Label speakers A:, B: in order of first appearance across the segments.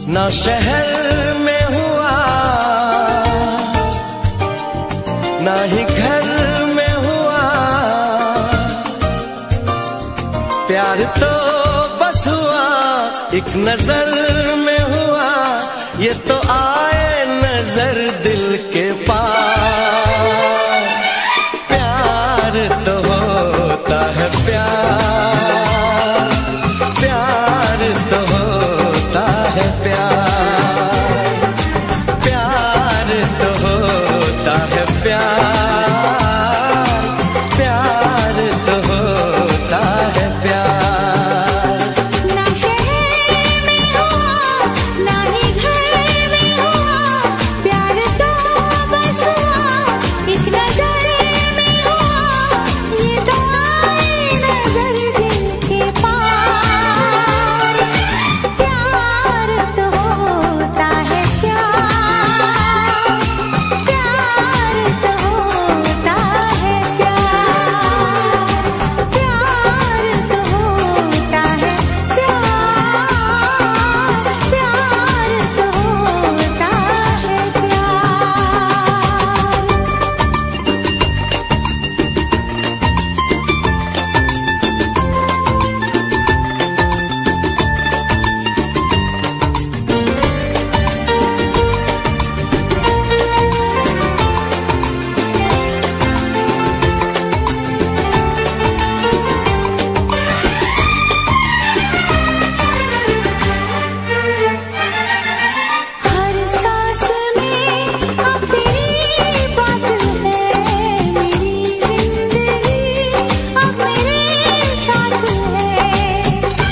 A: ना शहर में हुआ ना ही घर में हुआ, प्यार तो बस हुआ एक नजर में हुआ, ये तो आए नजर दिल के पार। प्यार तो होता है प्यार, प्यार तो होता है प्यार, प्यार तो होता है प्यार, प्यार तो होता है प्यार।
B: ना शहर में हुआ ना ही घर में हुआ, प्यार तो बस हुआ एक नजर में हुआ, ये तो आए नजर दिल के पार। प्यार तो होता है प्यार, प्यार तो होता है प्यार, प्यार तो होता है प्यार, प्यार तो होता है हर सांस में अब तेरी बात है, मेरी जिंदगी अब मेरे साथ है।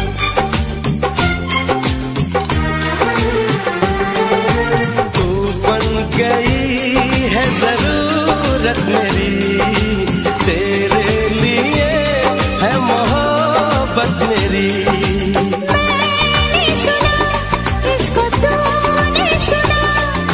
A: तू बन गई है जरूरत मेरी, तेरे लिए है मोहब्बत मेरी।
B: मैंने सुना इसको तूने सुना,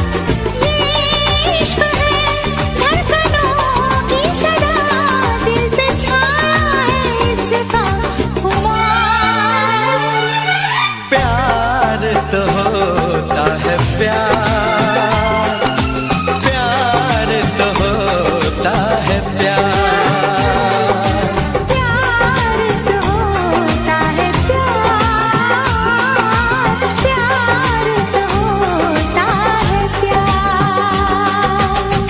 B: ये इश्क है धड़कनों की सदा, दिल पे छाया है इसका खुमार।
A: प्यार तो होता है प्यार, प्यार तो होता है प्यार,
B: प्यार तो होता है प्यार, प्यार तो होता है प्यार।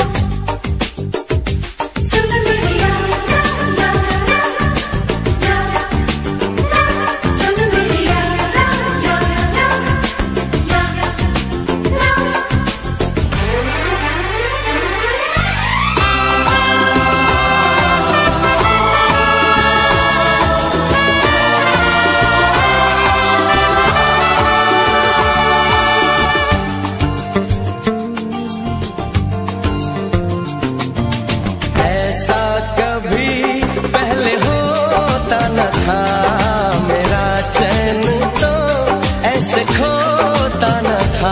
B: सुन मेरी सुन मेरी
A: ऐसा कभी पहले होता न था, मेरा चैन तो ऐसे खोता न था।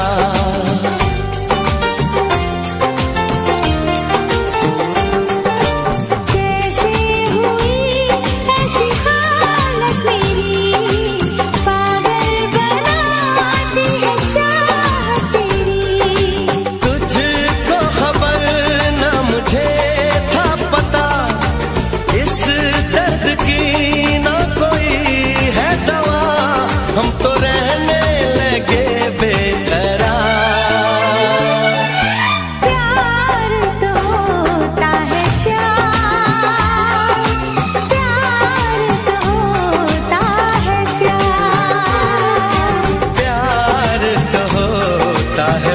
B: कैसे हुई ऐसी हालत मेरी, पागल बनाती है चाहत तेरी।
A: तुझको खबर न मुझे था पता, इस दर्द की न कोई है दवा, हम तो रहने लगे बेकरार।
B: प्यार तो होता है प्यार, प्यार तो होता है प्यार,
A: प्यार तो होता है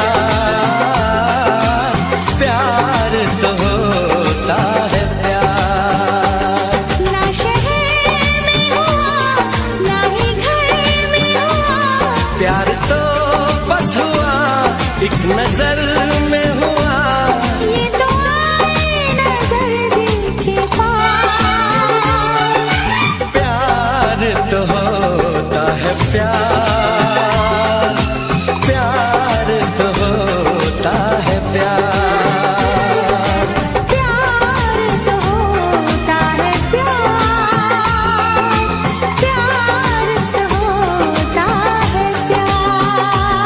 A: प्यार, प्यार तो होता है प्यार।
B: ना शहर में हुआ ना ही घर में हुआ,
A: प्यार तो बस हुआ एक नजर में हुआ,
B: ये तो आए नजर दिल के पार।
A: प्यार तो होता है प्यार, प्यार तो होता है प्यार,
B: प्यार तो होता है प्यार, प्यार तो होता है प्यार।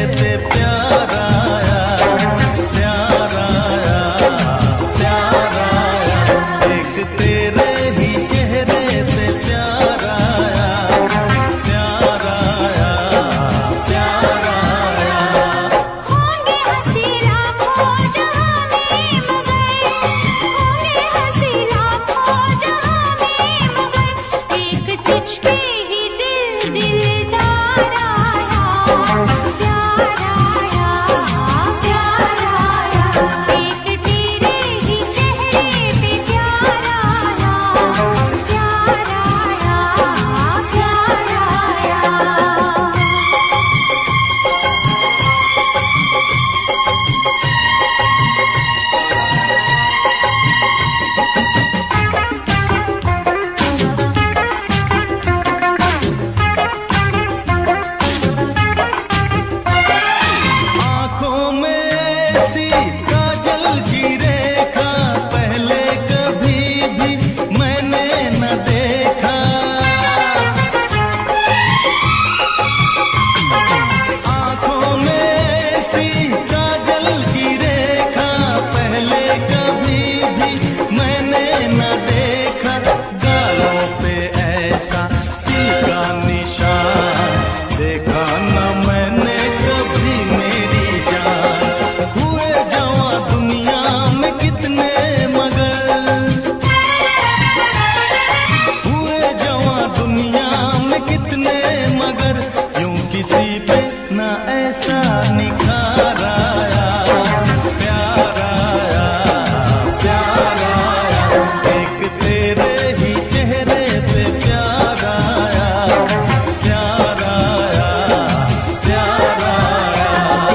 A: पे प्यार आया, प्यार आया, प्यार आया, एक तेरे ही चेहरे पे प्यार आया, प्यार आया, प्यार आया।
B: होंगे हंसी लाखों जहां में मगर, होंगे हंसी लाखों जहां में मगर, एक तुझ पे ही दिलदार आया, प्यार आया, प्यार आया, एक तेरे ही चेहरे पे प्यार आया, प्यार आया, प्यार आया।
A: आँखों में ऐसी काजल की रेखा पहले कभी भी मैंने न देखा। आँखों में ऐसी काजल की रेखा पहले कभी भी मैंने न देखा। गालों पे ऐसा तिल का निशान देखा न मैंने कभी मेरी जान। हुए जवां दुनिया में कितने मगर, हुए जवां दुनिया में कितने मगर, यूं किसी पे न ऐसा निखार आया, प्यार आया, प्यार आया, एक तेरे ही चेहरे पे प्यार आया, प्यार आया, प्यार आया।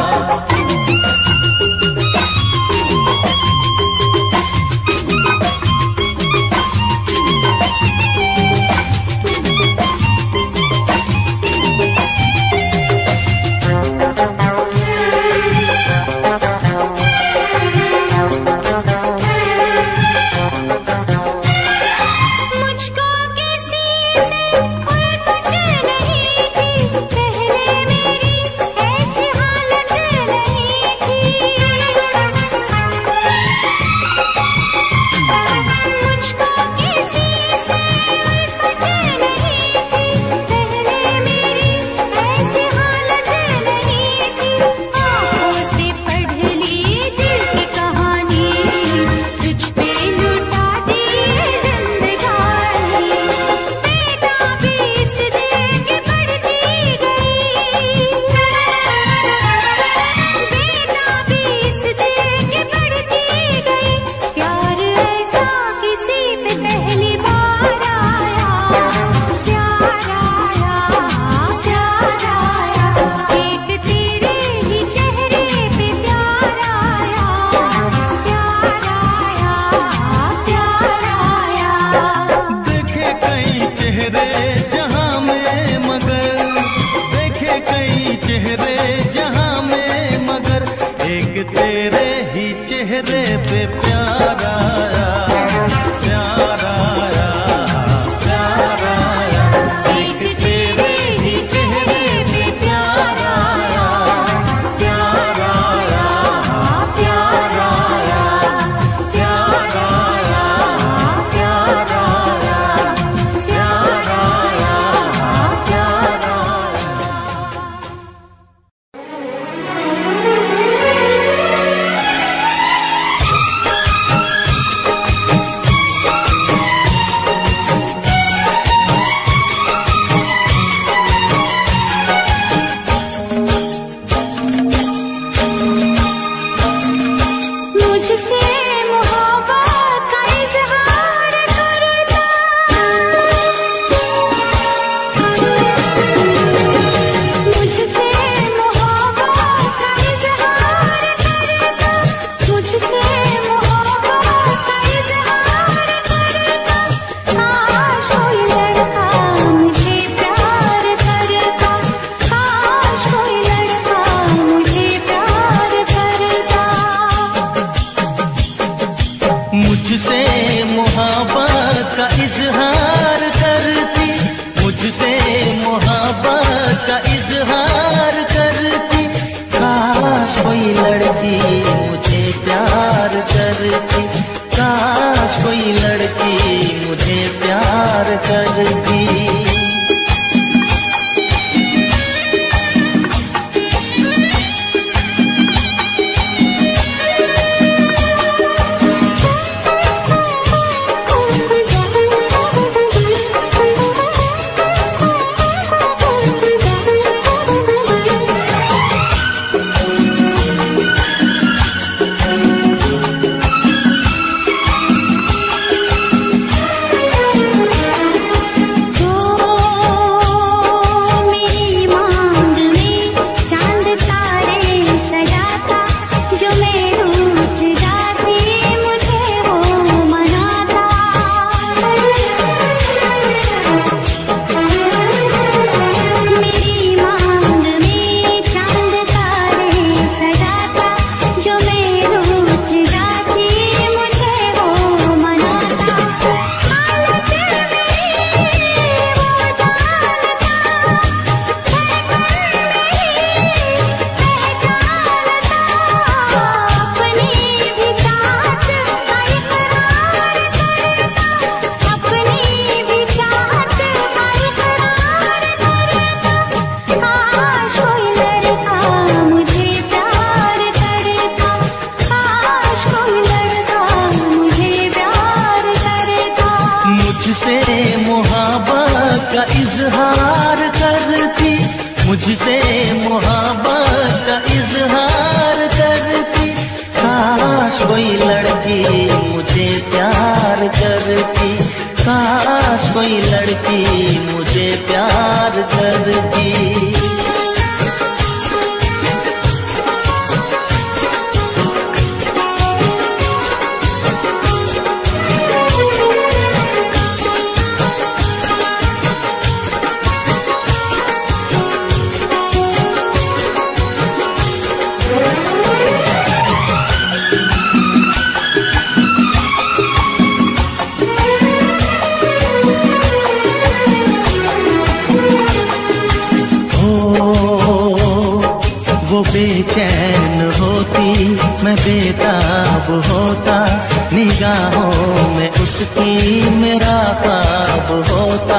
B: मुझको किसी से उल्फत नहीं थी, पहले मेरी ऐसी हालत नहीं थी। मुझको किसी से उल्फत नहीं थी, पहले मेरी ऐसी हालत नहीं थी। आँखों से पढ़ ली दिल की कहानी, तुझ पे लुटा दी जिंदगानी। बेताबी इस दिल की बढ़ती गई, बेताबी इस दिल की बढ़ती गई। प्यार ऐसा किसी पे पहली बार आया, प्यार आया, प्यार आया, एक तेरे ही चेहरे पे प्यार आया, प्यार आया, प्यार आया।
A: देखे कई चेहरे जहां में मगर, देखे कई चेहरे जहां में मगर, एक तेरे ही चेहरे पे प्यार आया, प्यार आया, प्यार आया,
B: एक तेरे ही चेहरे पे प्यार आया,
A: प्यार आया,
B: प्यार आया,
A: प्यार आया,
B: प्यार आया,
A: प्यार आया, प्यार आया।
B: मुझसे मोहब्बत का इजहार करता, मुझसे मोहब्बत का इजहार करता, मुझसे मोहब्बत का इजहार करता। काश कोई लड़का मुझे प्यार करता, काश कोई लड़का मुझे प्यार करता।
A: बेचैन होती, मैं बेताब होता, निगाहों में उसकी मेरा ख्वाब होता।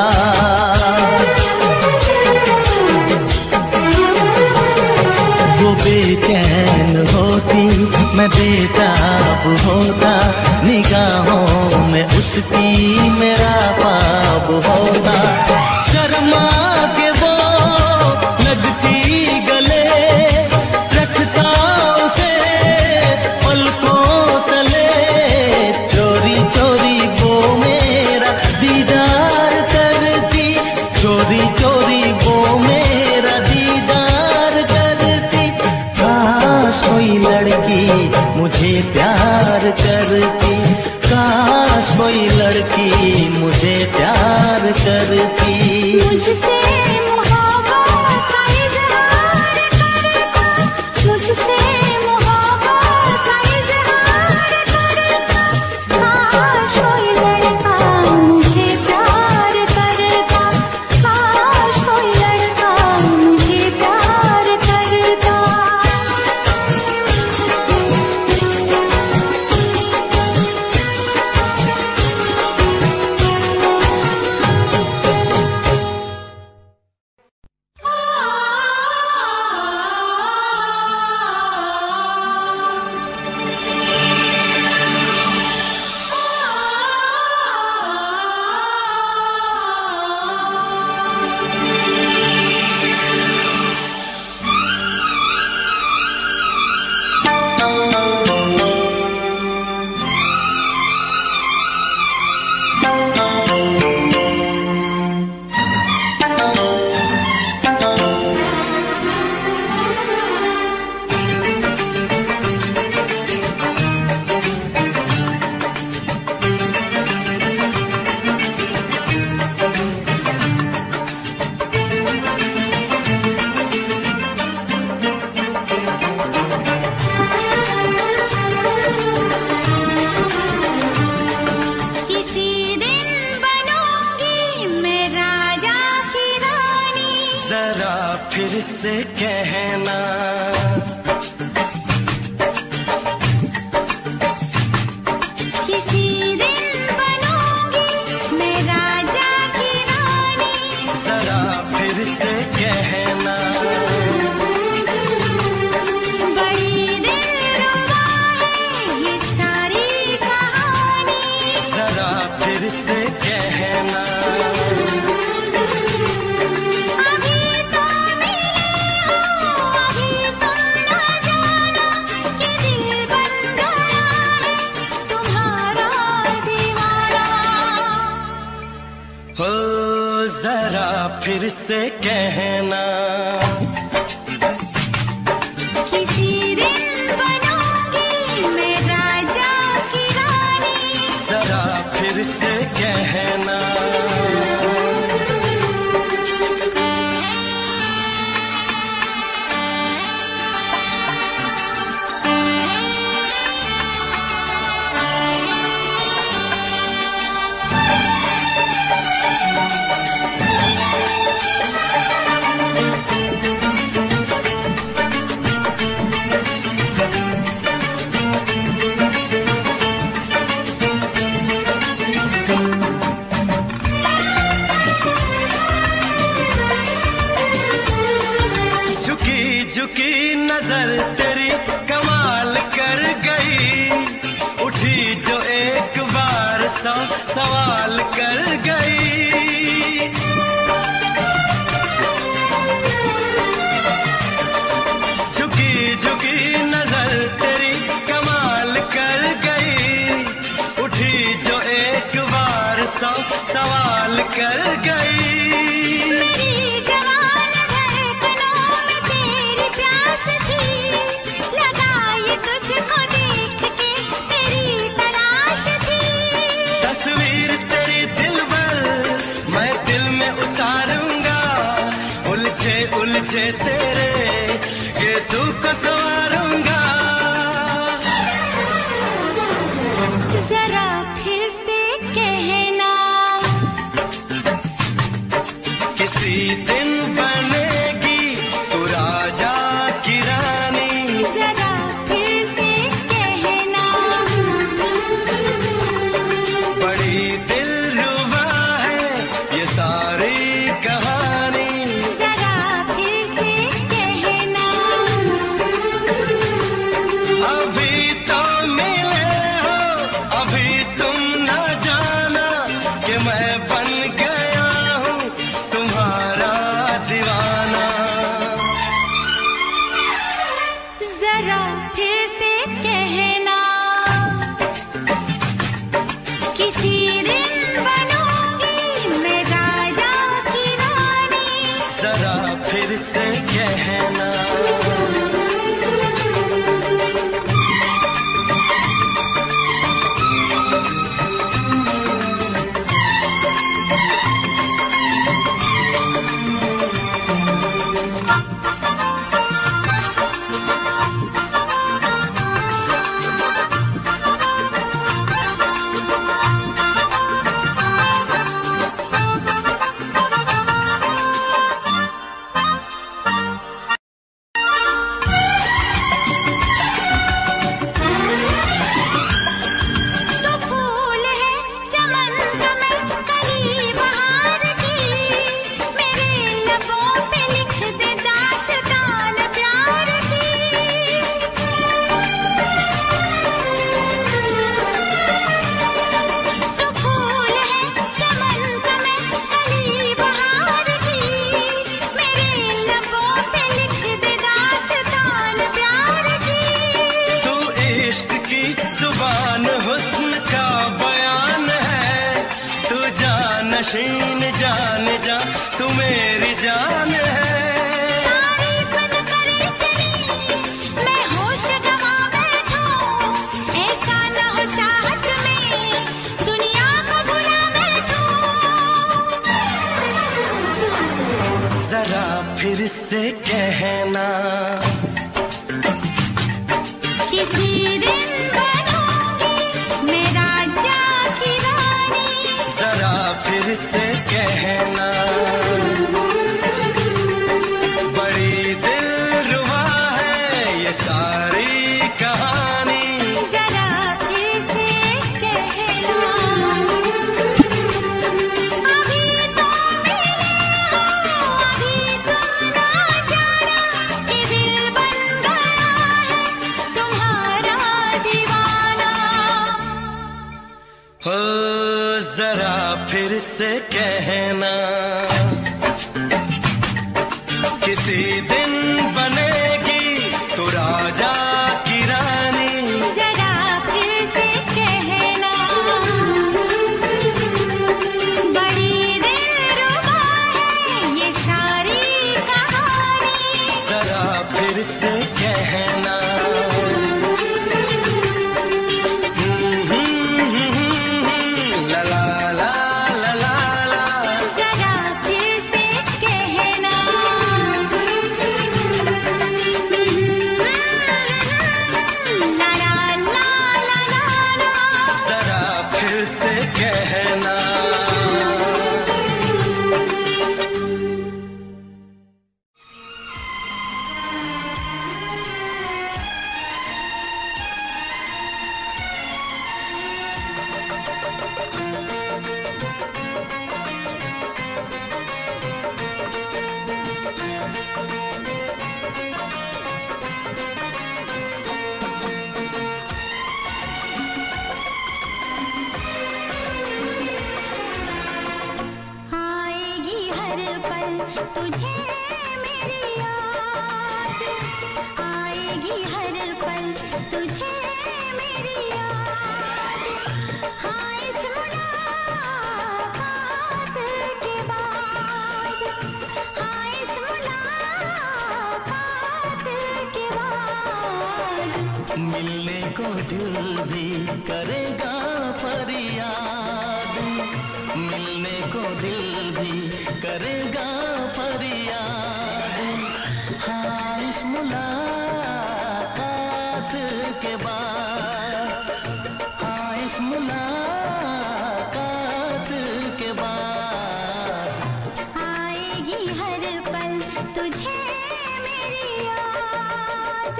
A: वो बेचैन होती, मैं बेताब होता, निगाहों में उसकी मेरा ख्वाब होता। शर्मा के वो लगती गले, रखता उसे पलकों तले, चोरी चोरी वो मेरा दीदार करती, चोरी चोरी वो मेरा दीदार करती। काश कोई लड़की मुझे प्यार करती, काश कोई लड़की मुझे प्यार करती।
B: मुझसे मोहब्बत का इज़हार करता, मुझसे मोहब्बत का इज़हार करता। काश कोई लड़का मुझे प्यार करता, काश कोई लड़का मुझे प्यार करता।
A: फिर से कहना,
B: किसी दिन बनूंगी मैं राजा की रानी,
A: जरा फिर से कहना।
B: बड़ी दिलरुबा है ये सारी कहानी,
A: जरा फिर से कहना। हो जरा फिर से कहना,
B: किसी दिन बनूंगी मैं राजा की रानी,
A: जरा फिर से कहना। झुकी नजर तेरी कमाल कर गई, उठी जो एक बार सौ सवाल कर गई। झुकी झुकी नजर तेरी कमाल कर गई, उठी जो एक बार सौ सवाल कर गई। उलझे तेरे गेसू को संवारूंगा,
B: जरा फिर से कहना, जरा फिर से कहना, किसी दिन बनूंगी मैं राजा की रानी।
A: जरा फिर से कहना, नशीन जान जा तू मेरी जान है।
B: तारीफ न करे तेरी मैं होश गवा बैठूं, ऐसा न हो चाहत में दुनिया को भुला बैठूं।
A: जरा फिर से कहना,
B: किसी दिन बनूंगी मैं राजा की रानी।
A: जरा फिर से कहना, बड़ी दिलरुबा है ये सारी कहानी।
B: जरा फिर से कहना, अभी तो मिले हो अभी तुम ना जाना, कि दिल बन गया है तुम्हारा दीवाना।
A: हो जरा फिर से कहना, किसी दिन बनेगी तू राजा की रानी।
B: जरा फिर से कहना, बड़ी दिलरुबा है ये सारी कहानी।
A: जरा फिर से कहना, ला ला ला ला ला ला।
B: जरा फिर से कहना, ला ला ला ला ला ला।
A: जरा फिर से कहना,
B: आएगी हर पल तुझे मेरी याद, आएगी हर पल तुझे मेरी याद। हाँ इस मुलाकात के बाद, हाँ इस मुलाकात के बाद।
A: मिलने को दिल भी करेगा फरियाद, मिलने को दिल भी करेगा फरियाद। हाँ इस मुलाकात के बाद, हाँ इस मुलाकात के बाद।
B: आएगी हर पल तुझे मेरी याद।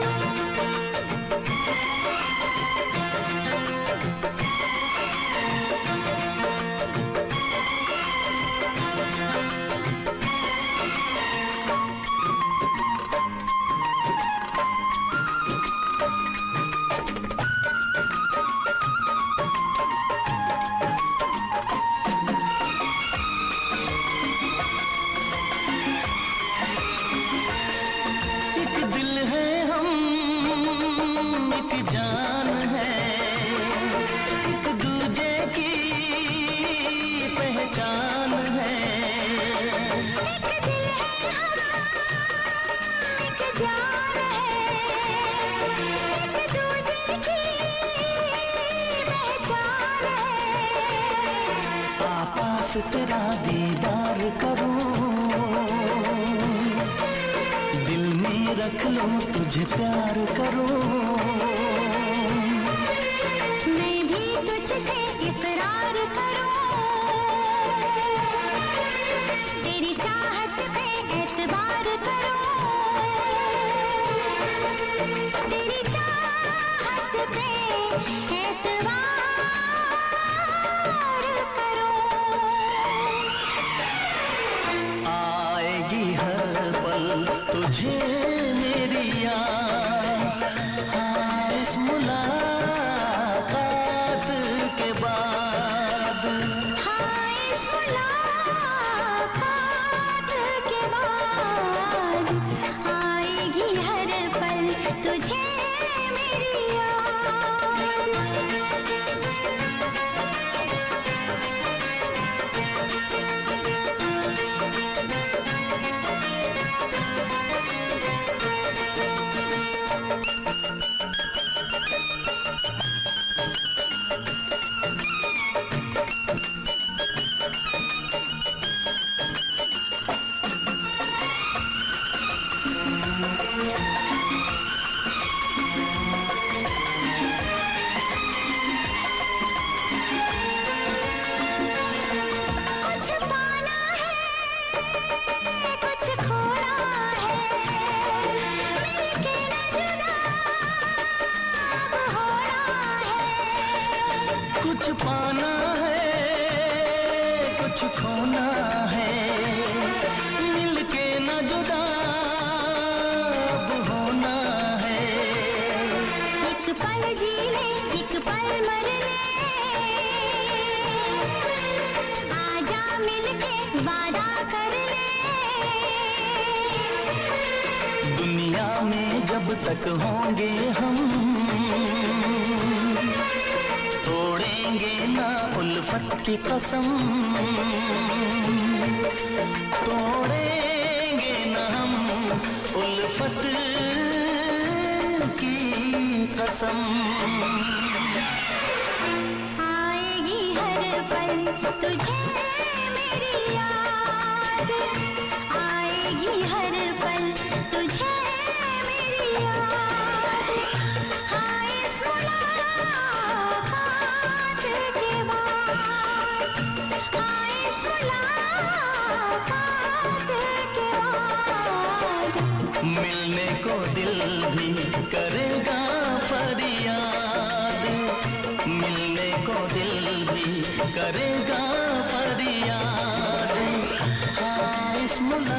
A: तेरा दीदार करूं, दिल में रख लूं तुझे प्यार करूं।
B: मैं भी तुझसे इकरार करूं, तेरी चाहत पे एतबार करूं, तेरी चाहत पे एतबार करूं।
A: आएगी हर पल तुझे मेरी याद, हाँ इस मुलाकात के बाद,
B: हाँ इस मुलाकात के बाद आएगी हर पल तुझे मेरी याद। कुछ पाना है, कुछ खोना है, मिलके न जुदा अब होना है।
A: कुछ पाना है कुछ खोना है, मिलके न जुदा अब होना है।
B: एक पल जी ले, एक पल मर ले, आजा मिलके वादा कर ले।
A: दुनिया में जब तक होंगे हम, तोड़ेंगे ना उल्फत की कसम, तोड़ेंगे ना हम उल्फत की कसम।
B: आएगी हर पल तुझे मेरी याद, आएगी हर पल तुझे मेरी याद। हाँ इस मुलाकात के बाद, हाँ इस मुलाकात के बाद
A: मिलने को दिल भी करेगा फरियाद, मिलने को दिल भी करेगा फरियाद। हाँ इस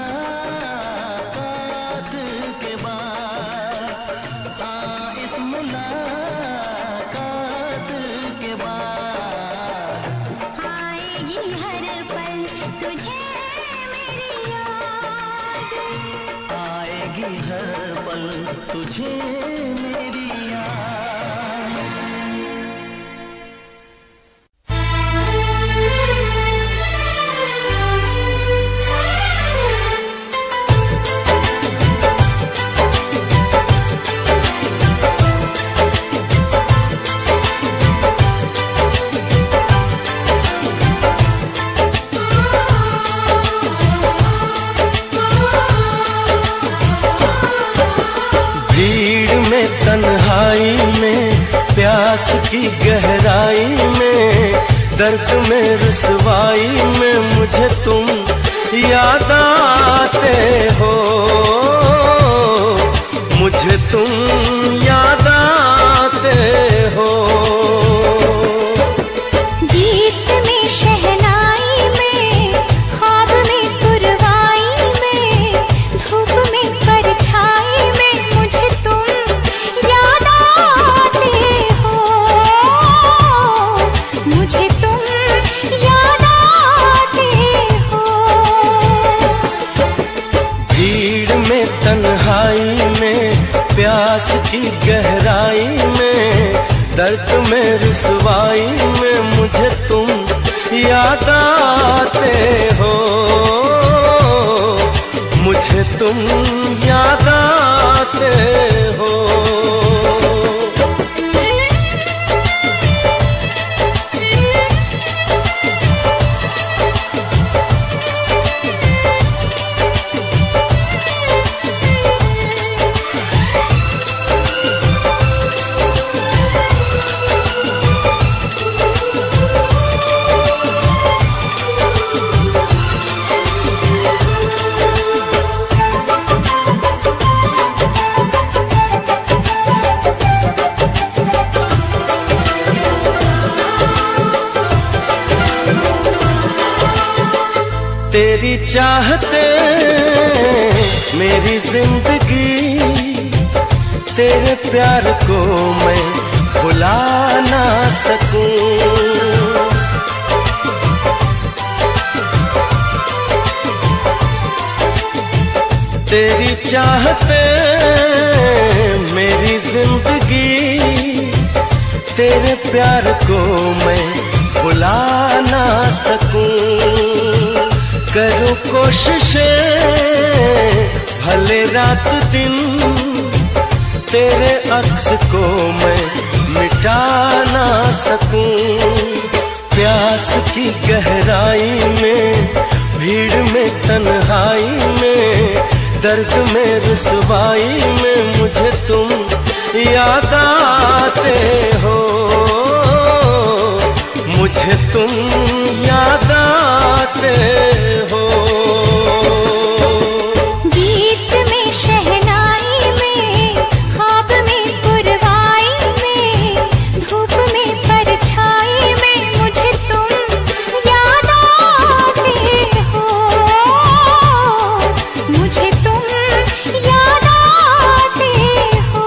A: मुलाकात के बाद, हाँ इस मुलाकात के बाद
B: आएगी हर पल तुझे मेरी याद।
A: आएगी हर पल तुझे मेरी याद। भीड़ में तन्हाई में, प्यास की गहराई में, दर्द में रुसवाई में मुझे तुम याद आते हो, मुझे तुम याद आते हो।
B: गीत में शहनाई में, ख्वाब में पुरवाई में, धूप में परछाई में मुझे तुम याद आते हो, मुझे तुम याद आते हो।
A: भीड़ में तन्हाई में, प्यास की गहराई में, दर्द में रुसवाई में मुझे तुम याद आते हो, मुझे तुम याद आते हो। चाहते मेरी जिंदगी, तेरे प्यार को मैं भुला ना सकूं। तेरी चाहते मेरी जिंदगी, तेरे प्यार को मैं भुला ना सकूं। करूं कोशिशें भले रात दिन, तेरे अक्स को मैं मिटा ना सकूं। प्यास की गहराई में, भीड़ में, तन्हाई में, दर्द में, रुसवाई में मुझे तुम याद आते हो। मुझे तुम याद आते हो।
B: गीत में, शहनाई में, ख्वाब में, पुरवाई में, धूप में, परछाई में मुझे तुम याद आते हो। मुझे तुम याद आते हो।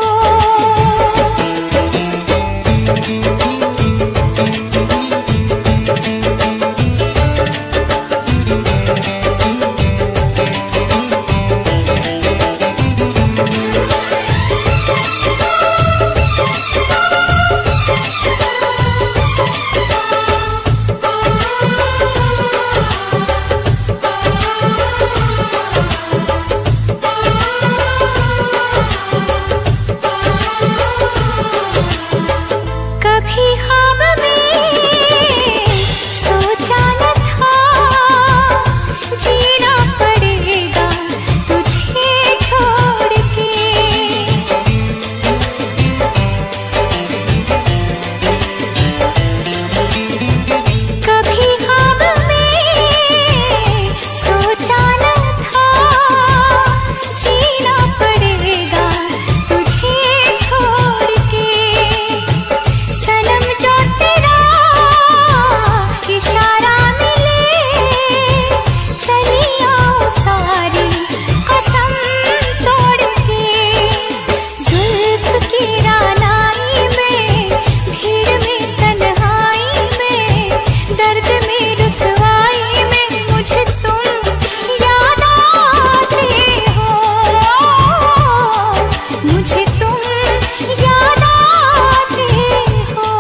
B: कभी ख्वाब में सोचा न था, जीना पड़ेगा तुझे छोड़ के। कभी ख्वाब में सोचा न था, जीना पड़ेगा तुझे छोड़ के। सनम जो तेरा इशारा मिले, चली आओ सारी कसम तोड़ के। जुल्फ की रानाई में, भीड़ में, तन्हाई में, दर्द में, रुसवाई में मुझे तुम याद आते हो। मुझे तुम याद आते हो।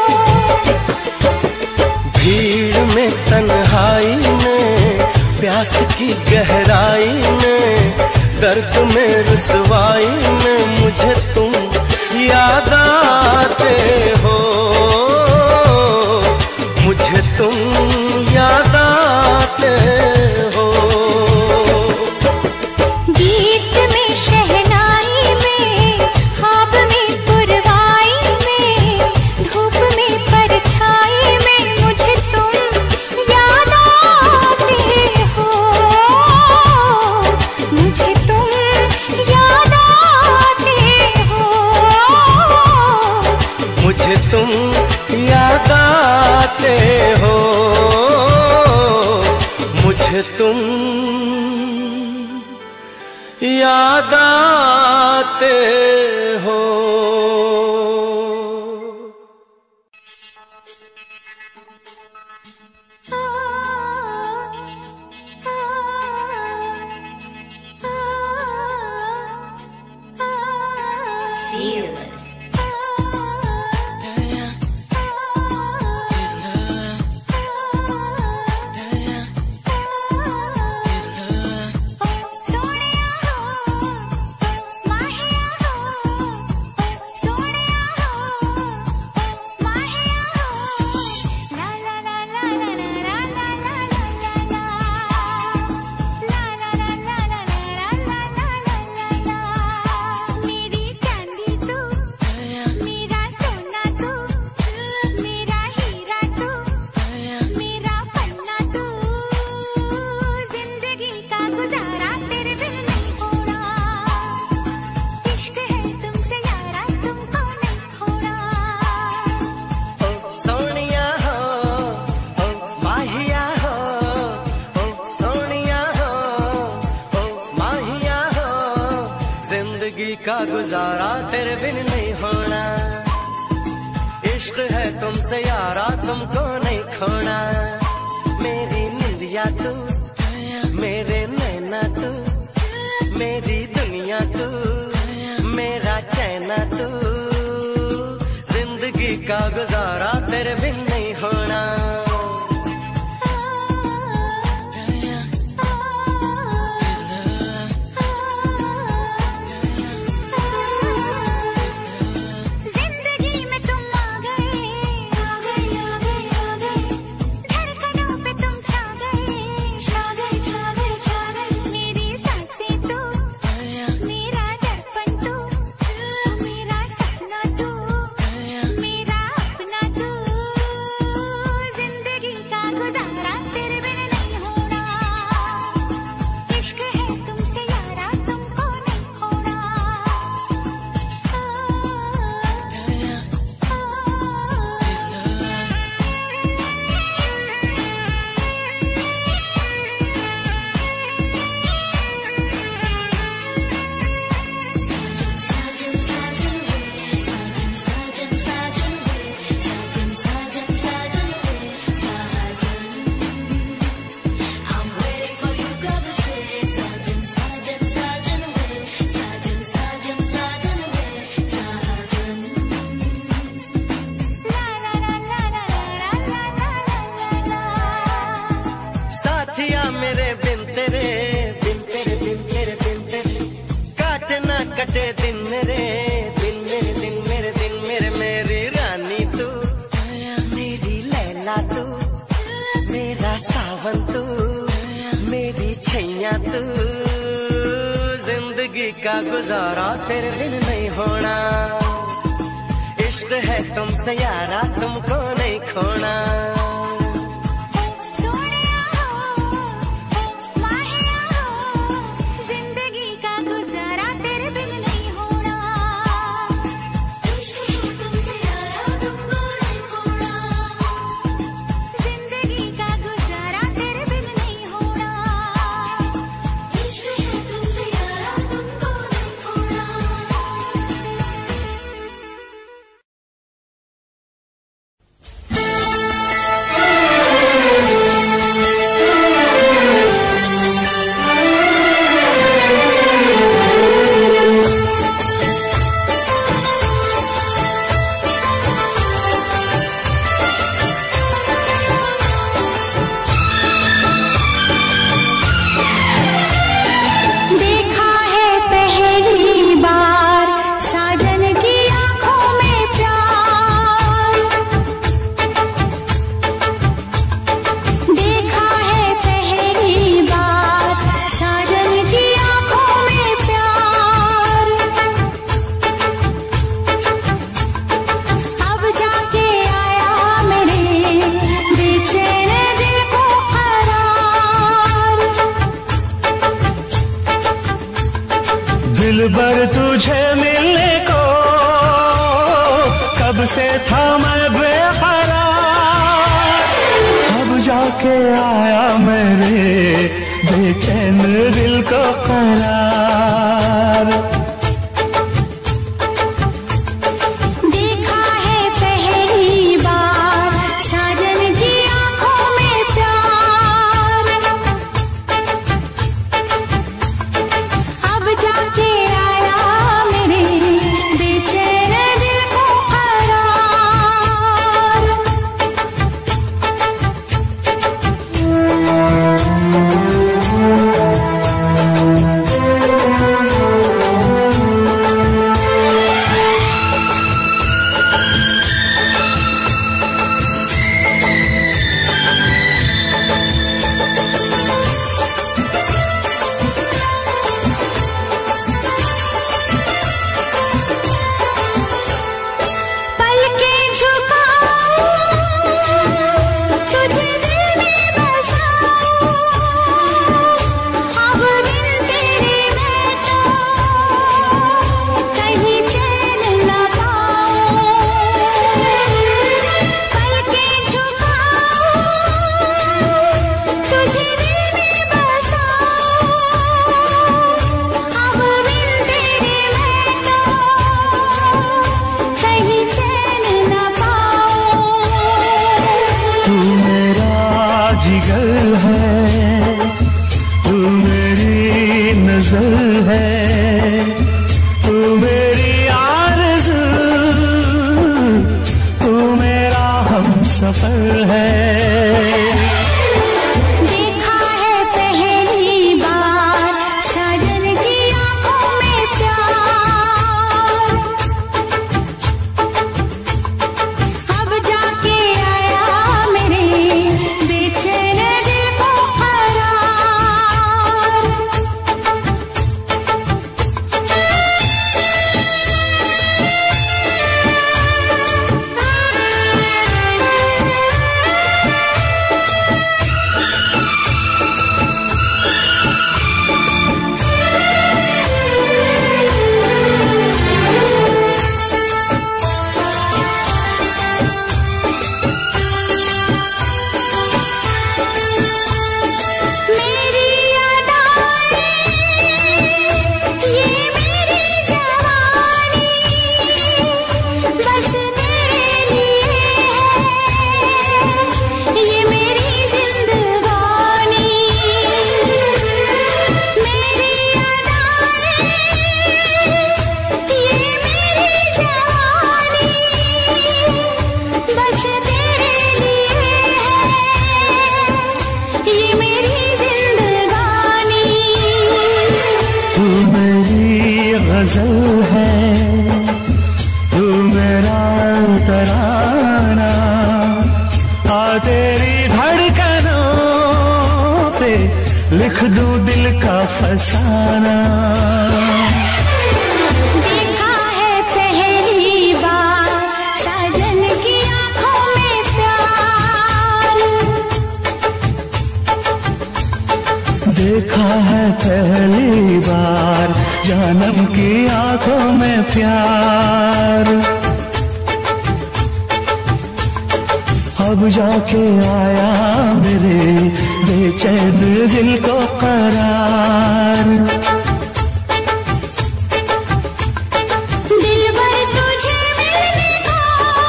A: भीड़ में, तन्हाई में, प्यास की गहराई में, दर्द में, रुसवाई में मुझे तुम याद आते हो। मुझे तुम याद आते हो।
B: गीत में, शहनाई में, ख्वाब में, पुरवाई में, धूप में, परछाई में मुझे तुम याद आते हो। मुझे तुम याद आते हो।
A: मुझे तुम याद आते हो। मुझे तुम याद आते हो।
B: Feel it. सोनिया हो, माहिया हो,
A: का गुजारा तेरे बिन नहीं होना। इश्क है तुमसे यारा तुमको नहीं खोना। मेरी निंदिया तू, मेरे नैना तू, मेरी दुनिया तू, मेरा चैना तू। जिंदगी का गुजारा तेरे बिन नहीं होना। मेरे बिन तेरे बिन तेरे बिन तेरे बिन तेरे काटे ना कटे दिन मेरे दिन मेरे दिन मेरे दिन मेरे। मेरी रानी तू, मेरी लैला तू, मेरा सावन तू, मेरी छैया तू। जिंदगी का गुजारा तेरे बिन नहीं होना। इश्क है तुमसे यारा तुमको नहीं खोना।
C: दिलबर तुझे मिलने को कब से था मैं बेकरार। अब जाके आया मेरे बेचैन दिल को करार। सफर है।
B: देखा है पहली बार साजन की आंखों में प्यार, अब जाके आया मेरे बेचैन दिल को करार। मेरी अदाएं, ये मेरी जवानी, बस तेरे लिए है ये मेरी जिंदगानी। मेरी अदाएं, ये मेरी जवानी, बस तेरे लिए है ये मेरी जिंदगानी।
C: तू मेरी गजल है, तू मेरा तराना, आ तेरी धड़कनों पे लिख दूं दिल का फसाना।
B: देखा है पहली बार साजन की आंखों में प्यार,
C: देखा है पहली बार जानम की आंखों में प्यार, अब जाके आया मेरे बेचैन दिल को करार।
B: दिलबर तुझे मिलने को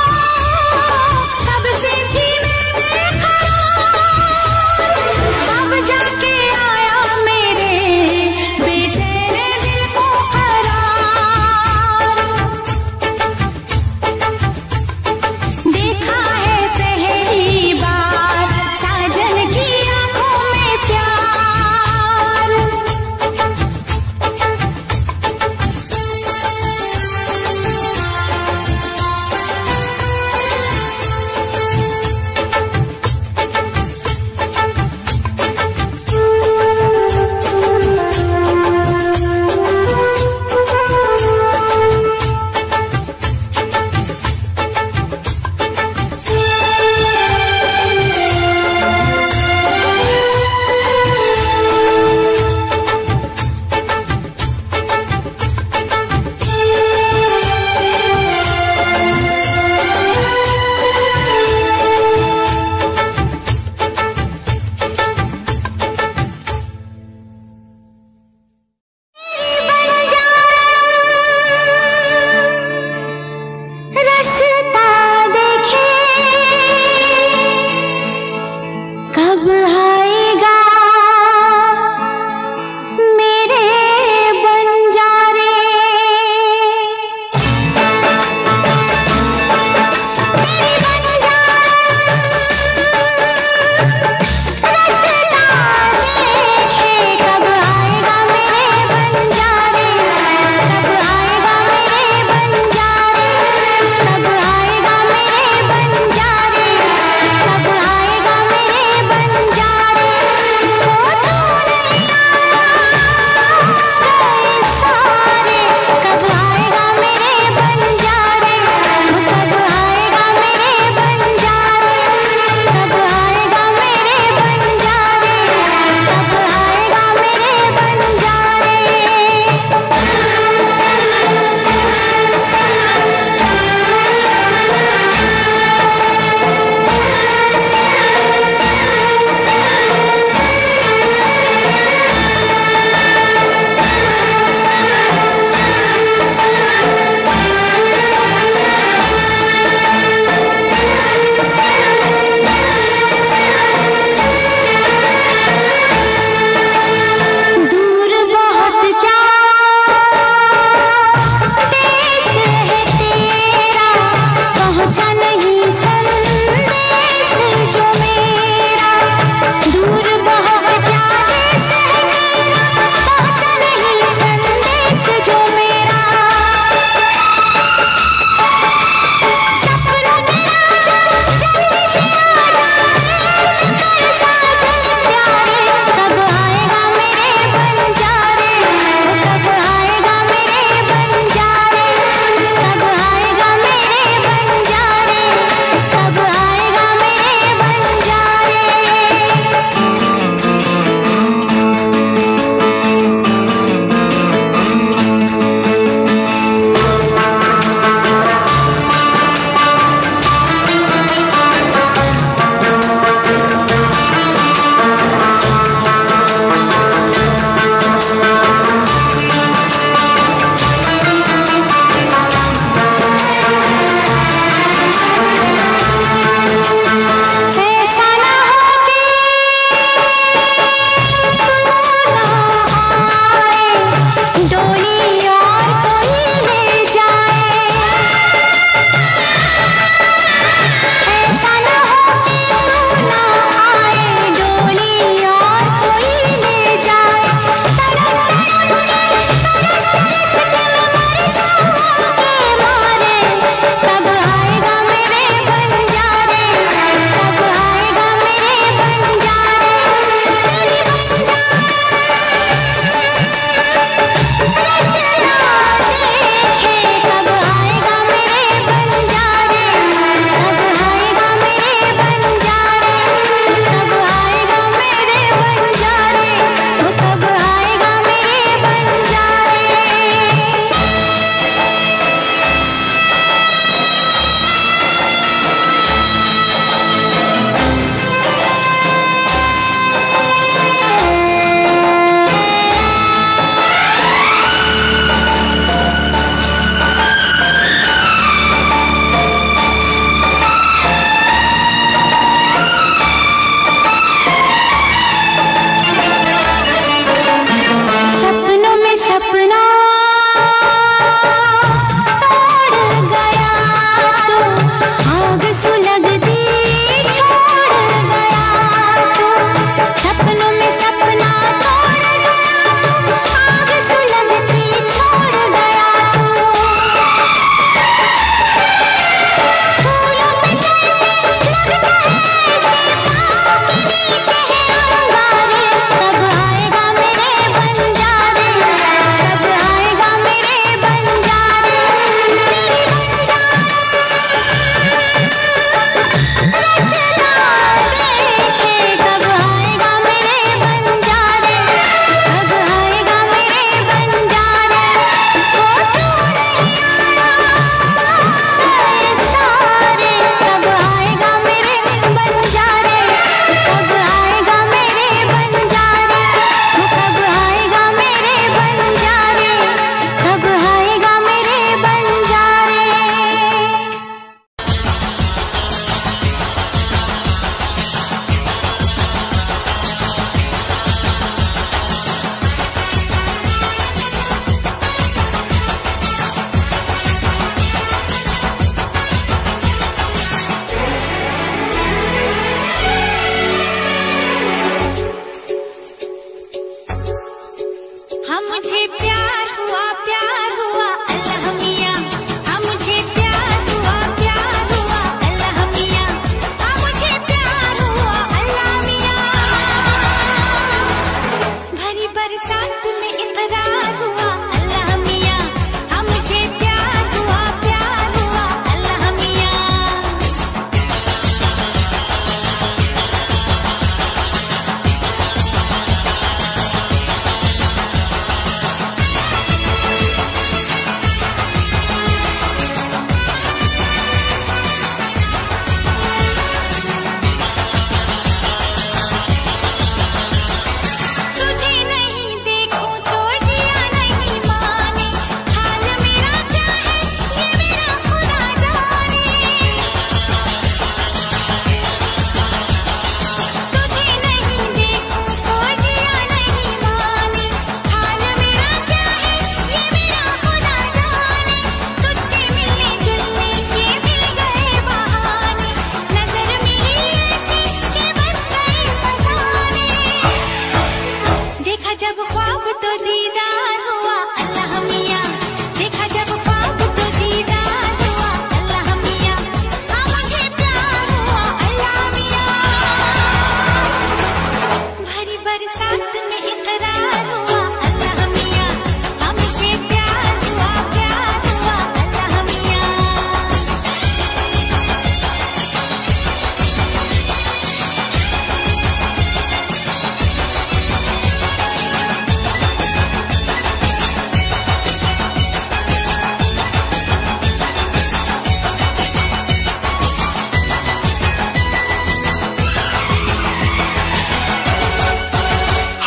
B: कब से थी मैं बेकरार, अब जाके आया मेरे बेचैन दिल को करार। देखा है पहली बार साजन की आंखों में प्यार,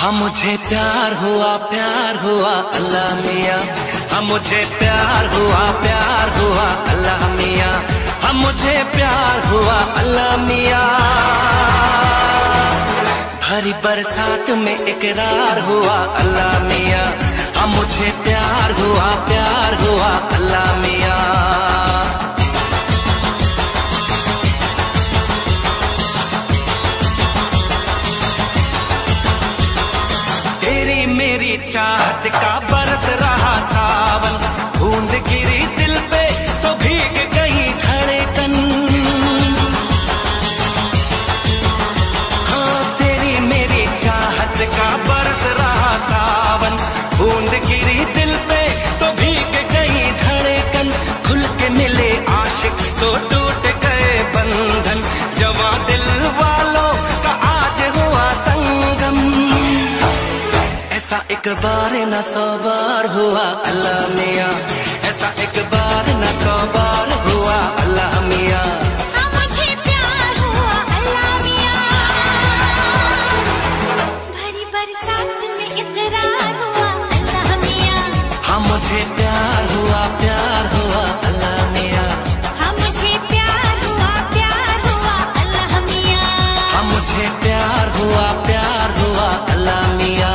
A: हाँ मुझे प्यार हुआ अल्लाह मियाँ, हाँ मुझे प्यार हुआ अल्लाह मियाँ, हाँ मुझे प्यार हुआ अल्लाह मियाँ। भरी बरसात में इकरार हुआ अल्लाह मियाँ, हाँ मुझे प्यार हुआ अल्लाह मियाँ। तेरी मेरी चाहत का बरस रहा सावन, बूंद गिरी दिल पे तो भीग गई धड़कन। हाँ तेरी मेरी चाहत का बरस रहा सावन, बूंद गिरी दिल पे तो भीग गई धड़कन। खुल के मिले आशिक तो टूट गए बंधन, जवां दिल वालों का आज हुआ संगम। ऐसा एक बार न 100 बार हुआ अल्लाह मियाँ, ऐसा एक बार न 100 बार हुआ अल्लाह मियाँ।
B: हाँ मुझे प्यार हुआ अल्लाह मियाँ, भरी बरसात में इकरार हुआ अल्लाह मियाँ।
A: हाँ मुझे प्यार हुआ अल्लाह मियाँ,
B: हाँ मुझे प्यार हुआ अल्लाह मियाँ।
A: हाँ मुझे प्यार हुआ अल्लाह मियाँ।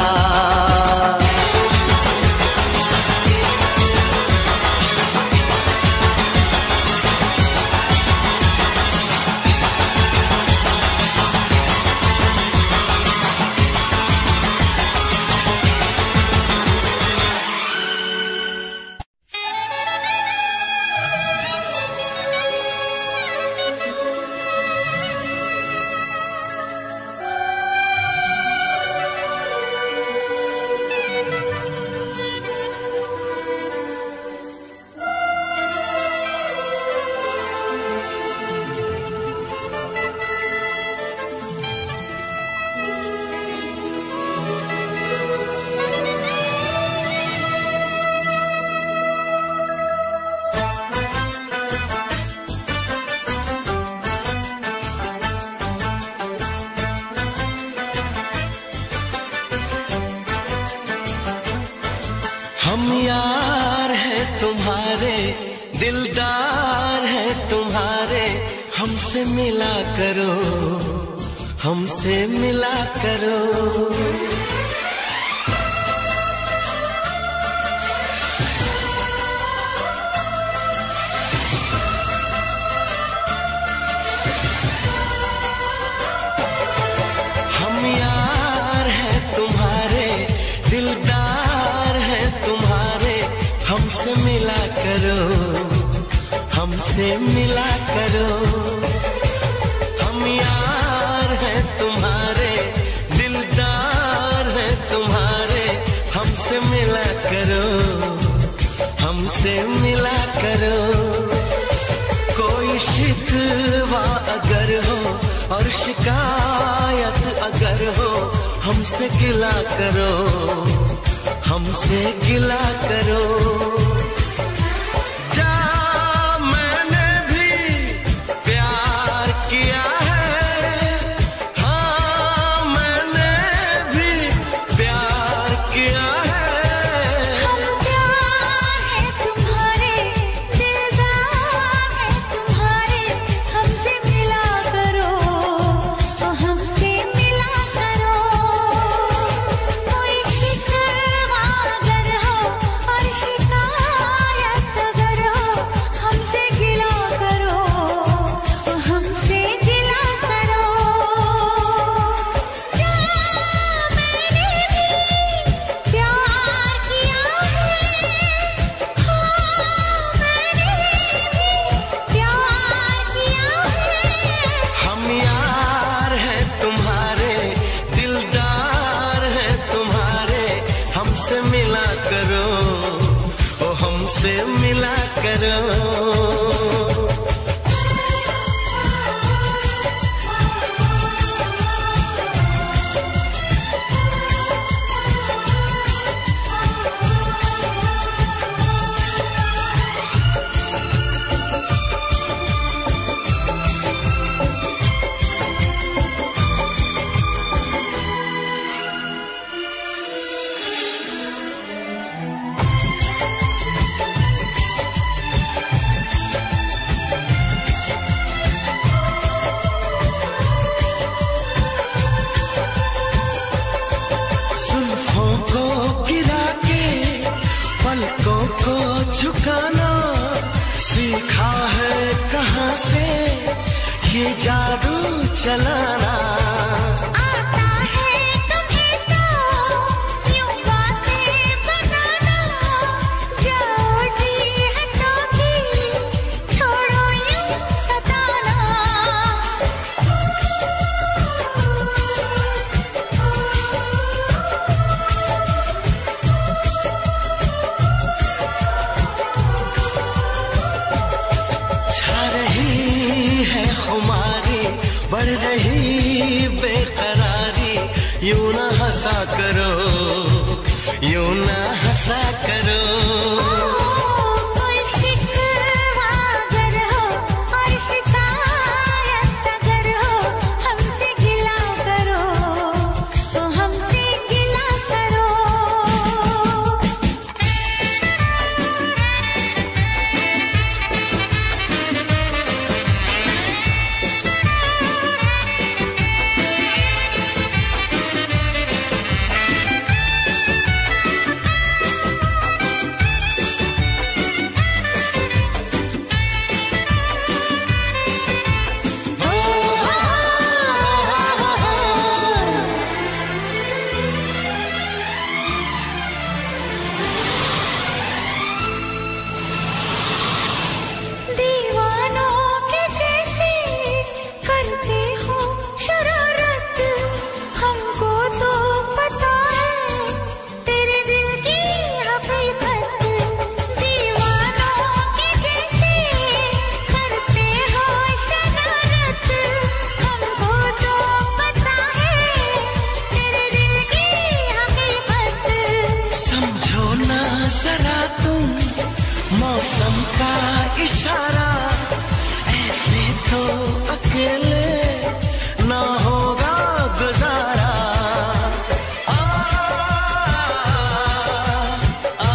A: हम यार हैं तुम्हारे, दिलदार हैं तुम्हारे, हमसे मिला करो, हमसे मिला करो। हम यार हैं तुम्हारे, दिलदार हैं तुम्हारे, हमसे मिला करो, हमसे मिला करो। हम यार हैं तुम्हारे, दिलदार हैं तुम्हारे, हमसे मिला करो, हमसे मिला करो। कोई शिकवा अगर हो और शिकायत अगर हो, हमसे गिला करो, हमसे गिला करो। जा मैंने भी प्यार किया है, हाँ मैंने भी प्यार किया है।
B: हम प्यार है तुम्हारे, दिलदार है तुम्हारे, हमसे मिला करो, हमसे मिला करो। कोई शिकवा अगर हो और शिकायत
A: से ये जादू चलाना।
B: आता है तुम्हें तो यूं बातें बनाना, जाओ जी हटोगी छोड़ो यूं सताना।
A: छा रही है खुमारी, बढ़ रही बेकरारी, यूं ना हंसा करो, यूं ना हंसा करो।
B: कोई शिकवा अगर हो और शिकायत अगर हो, हमसे गिला करो तो हमसे गिला करो। दीवानों के जैसे करते हो शरारत, हमको तो पता है तेरे दिल की हकीकत। दीवानों के जैसे करते हो शरारत, हमको तो पता है तेरे दिल की हकीकत।
A: समझो ना जरा तुम मौसम का इशारा, ऐसे तो अकेले ना होगा गुजारा। आ, आ,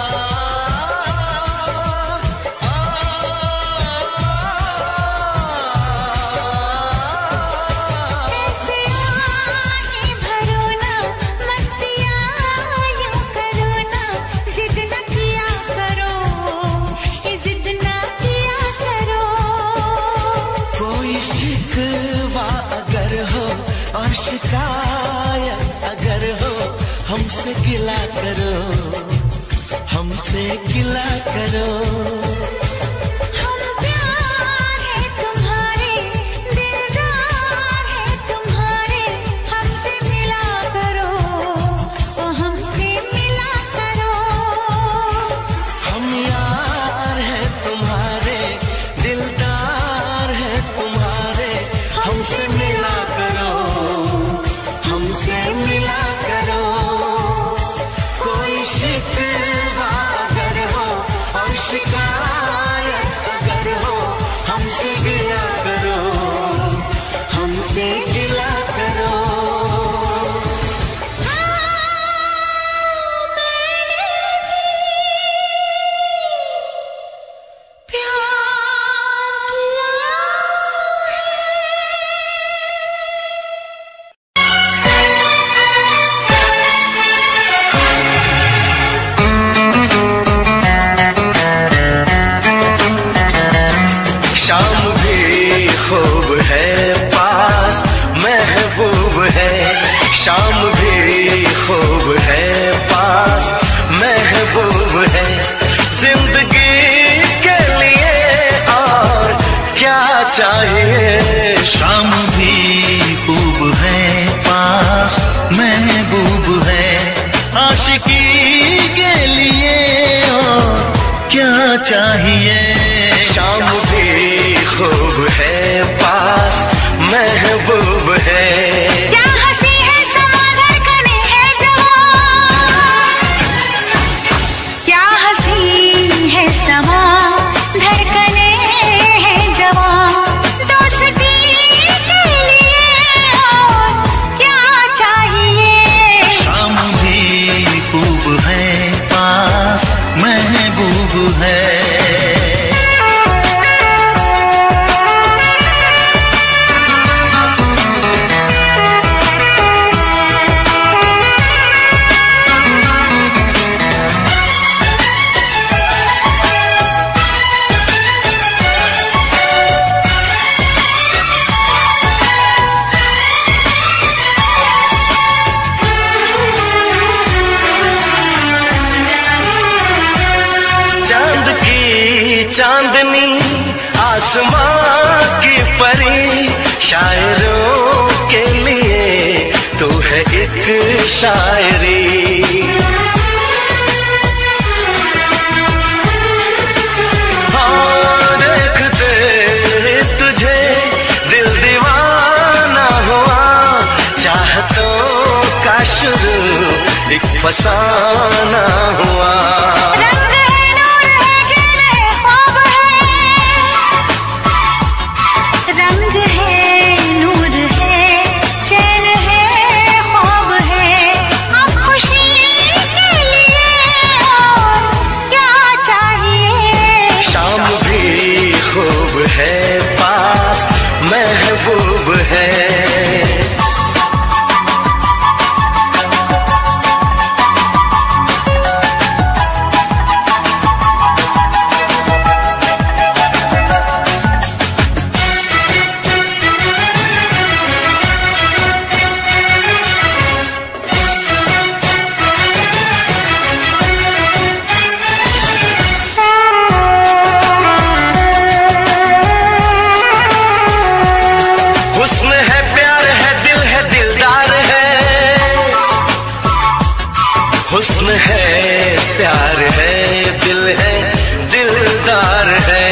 B: ऐसे आगे भरो ना, मस्तियाँ यूं करो ना, जिद न किया करो, ये जिद न किया करो।
A: कोई शिकवा अगर हो और शिकायत अगर हो, हमसे गिला करो, हमसे गिला करो।
B: हम प्यार है तुम्हारे, दिलदार है तुम्हारे, हमसे मिला करो ओ हमसे मिला करो।
A: हम यार हैं तुम्हारे, दिलदार हैं तुम्हारे, हमसे मिला करो, हमसे मिला करो। कोई शिकवा अगर हो और शिकायत अगर हो, हमसे गिला करो, हमसे गिला करो। शाम भी खूब है पास, महबूब है। शाम भी खूब है पास, महबूब है। जिंदगी के लिए और क्या चाहिए।
C: शाम भी खूब है पास, महबूब है। आशिकी के लिए और क्या चाहिए।
A: शाम भी खूब है पास, महबूब है।
B: क्या हंसी है समा धड़कने है जवां, क्या हंसी है समा धड़कने है जवां। दो
A: आसमां की परी शायरों के लिए तू है एक शायरी। हाँ देखते तुझे दिल दीवाना हुआ, चाहतों का शुरू एक फसाना हुआ। है पास महबूब है। हुस्न है प्यार है दिल है दिलदार है।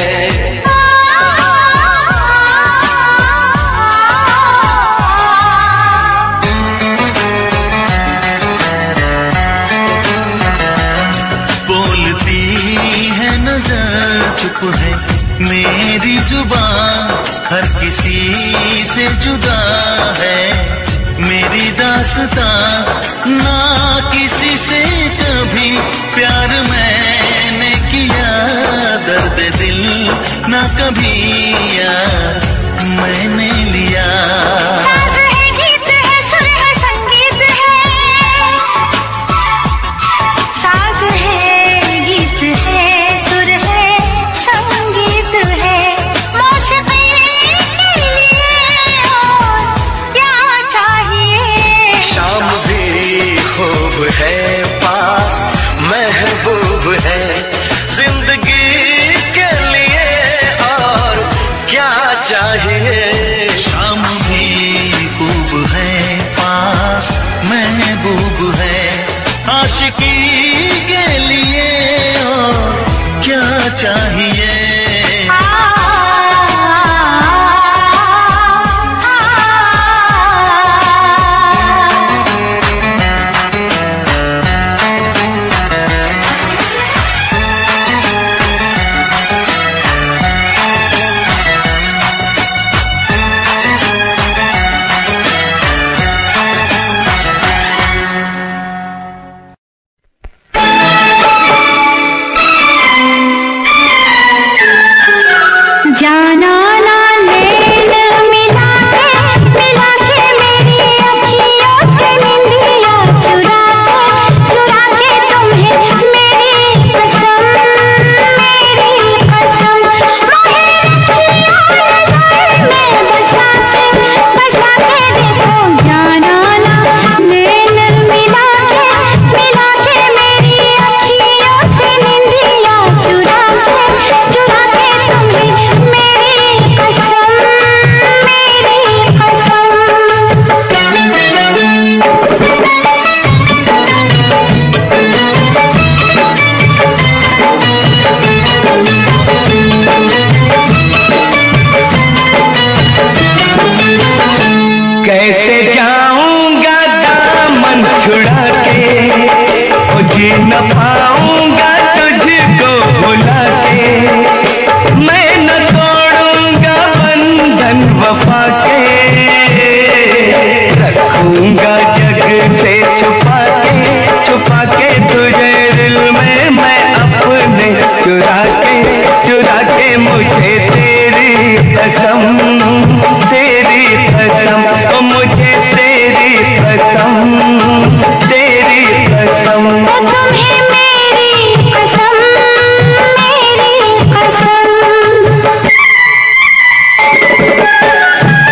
C: बोलती है नजर चुप है मेरी जुबान, हर किसी से जुदा है मेरी दास्तां। ना किसी से कभी प्यार मैंने किया, दर्द दिल ना कभी यार मैंने लिया।
B: साज है गीत है सुर है संगीत है, साज है गीत है सुर है संगीत है, मौसीकी के लिए और क्या चाहिए।
A: शाम भी खूब है पास महबूब है, जिंदगी के लिए और क्या चाहिए।
C: शाम भी खूब है पास महबूब है, आशिकी के लिए और क्या चाहिए।
A: कैसे जाऊंगा दामन छुड़ा के, ओ जी न पाऊंगा तुझको भुला के। मैं न तोड़ूंगा बंधन वफा के, रखूंगा जग से छुपा के तुझे दिल में मैं अपने चुरा के मुझे तेरी कसम ओ मुझे तेरी कसम
B: तुम्हें मेरी कसम मेरी कसम।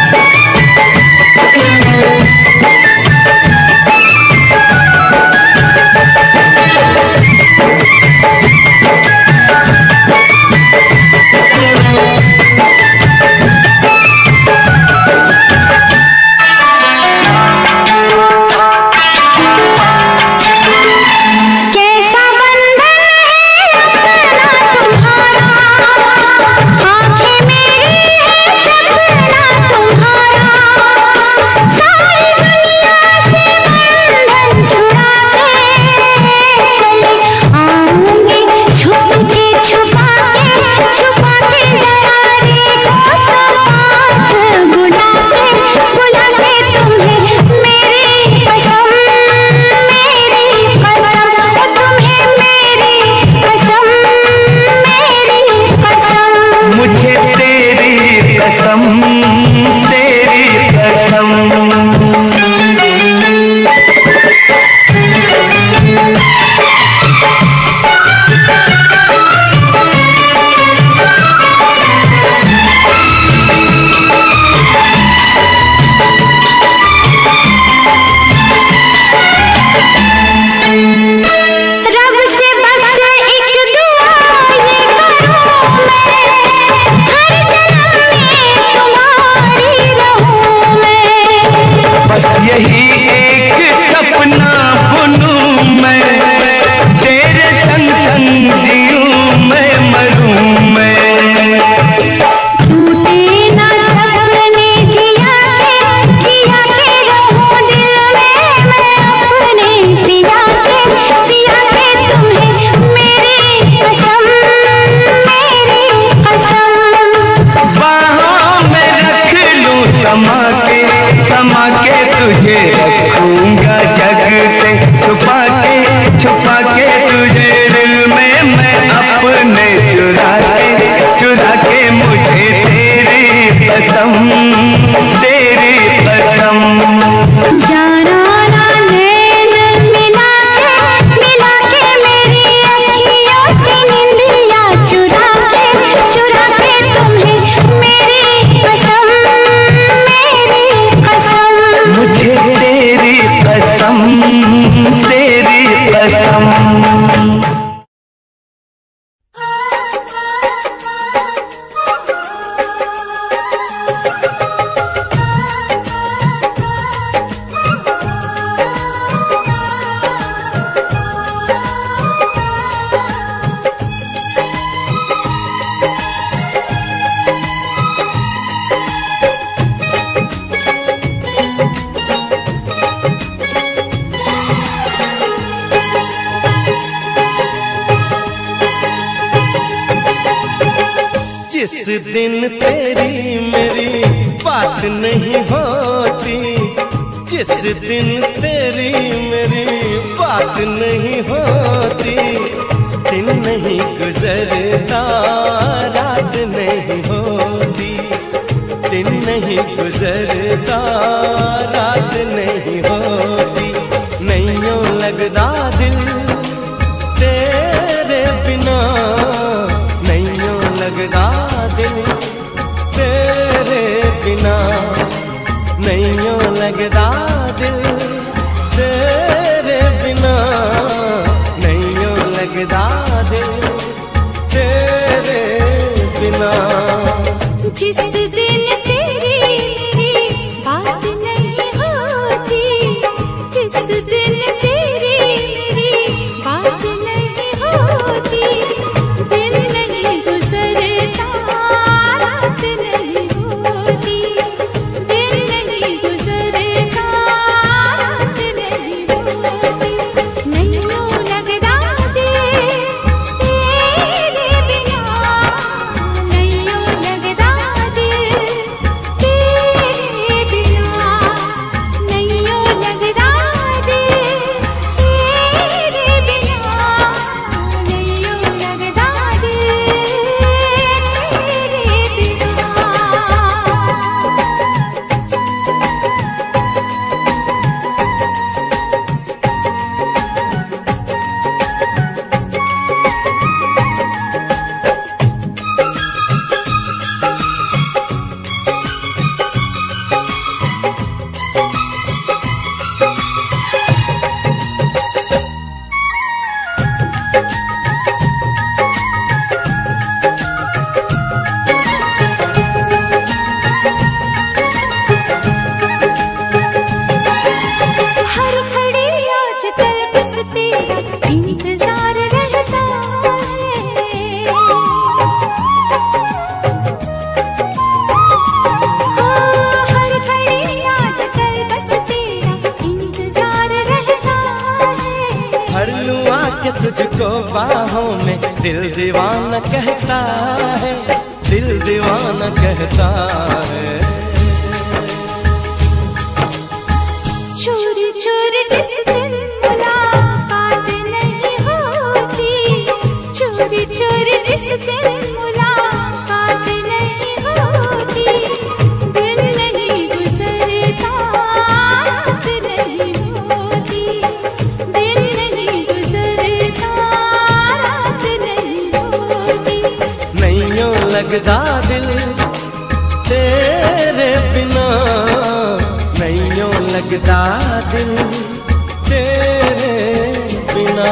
C: समा के तुझे रखूंगा जग से छुपा के तुझे दिल में मैं अपने चुरा के मुझे तेरी कसम
B: जाना ना नैन मिला के मेरी अखियों से निंदिया चुरा के तुम्हें मेरी कसम
C: मुझे तेरी कसम
A: जिस दिन तेरी मेरी बात नहीं होती, जिस दिन तेरी मेरी बात नहीं होती, दिन नहीं गुजरता रात नहीं होती, दिन नहीं गुजरता रात नहीं होती, नहीं यूं लगता दिल तेरे बिना, नहीं यूं लगता दिल तेरे बिना, नहीं यूं लगता दिल तेरे बिना, नहीं यूं लगता दिल तेरे बिना।
B: जिस दिन तेरी मेरी बात नहीं होती, जिस दिन तेरी मेरी बात नहीं होती, दिन नहीं गुजरता रात नहीं होती, दिन नहीं गुजरता रात नहीं होती, नहीं यूं लगता दिल तेरे बिना, नहीं यूं लगता दिल तेरे बिना, नहीं यूं लगता दिल तेरे बिना, नहीं यूं लगता दिल तेरे बिना। हर घड़ी आजकल बस तेरा इंतजार रहता है, हर घड़ी आजकल बस तेरा इंतजार रहता है।
A: हर लूं आके तुझको बाहों में, दिल दीवाना कहता है, दिल दीवाना कहता है।
B: चोरी चोरी जिस दिन मुलाकात नहीं होती, चोरी चोरी जिस दिन मुलाकात नहीं होती, दिन नहीं गुजरता रात नहीं होती, दिन नहीं गुजरता रात नहीं होती,
A: नहीं यूं लगता दिल तेरे बिना, नहीं यूं लगता दिल तेरे बिना।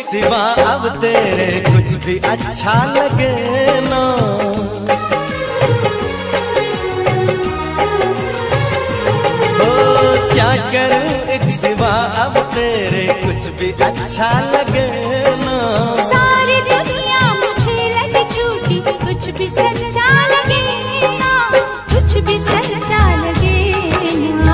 A: सिवा अब तेरे कुछ भी अच्छा लगे ना। ओ क्या करूं एक सिवा अब तेरे कुछ भी अच्छा लगे ना।
B: सारी दुनिया मुझे लगे झूठी, कुछ भी सच्चा लगे ना, कुछ भी सच्चा लगे ना।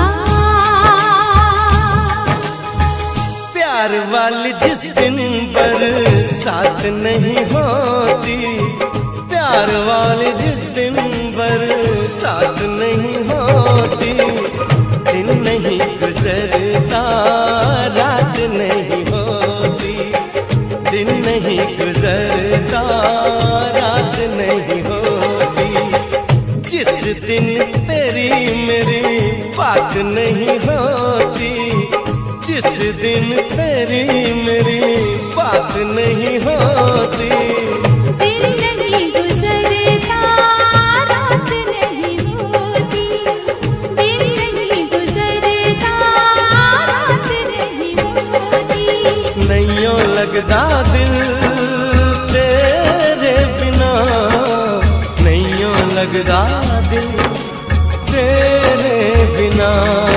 A: प्यार वाली जिस दिन बरसात नहीं होती, प्यार वाली जिस दिन बरसात नहीं होती, दिन नहीं गुजरता रात नहीं होती, दिन नहीं गुजरता रात नहीं होती। जिस दिन तेरी मेरी बात नहीं होती, जिस दिन तेरी मेरी बात नहीं होती,
B: दिन नहीं गुजरता रात नहीं होती, दिन नहीं गुजरता रात नहीं होती।
A: नैयों लगदा दिल तेरे बिना, नैयों लगदा दिल तेरे बिना।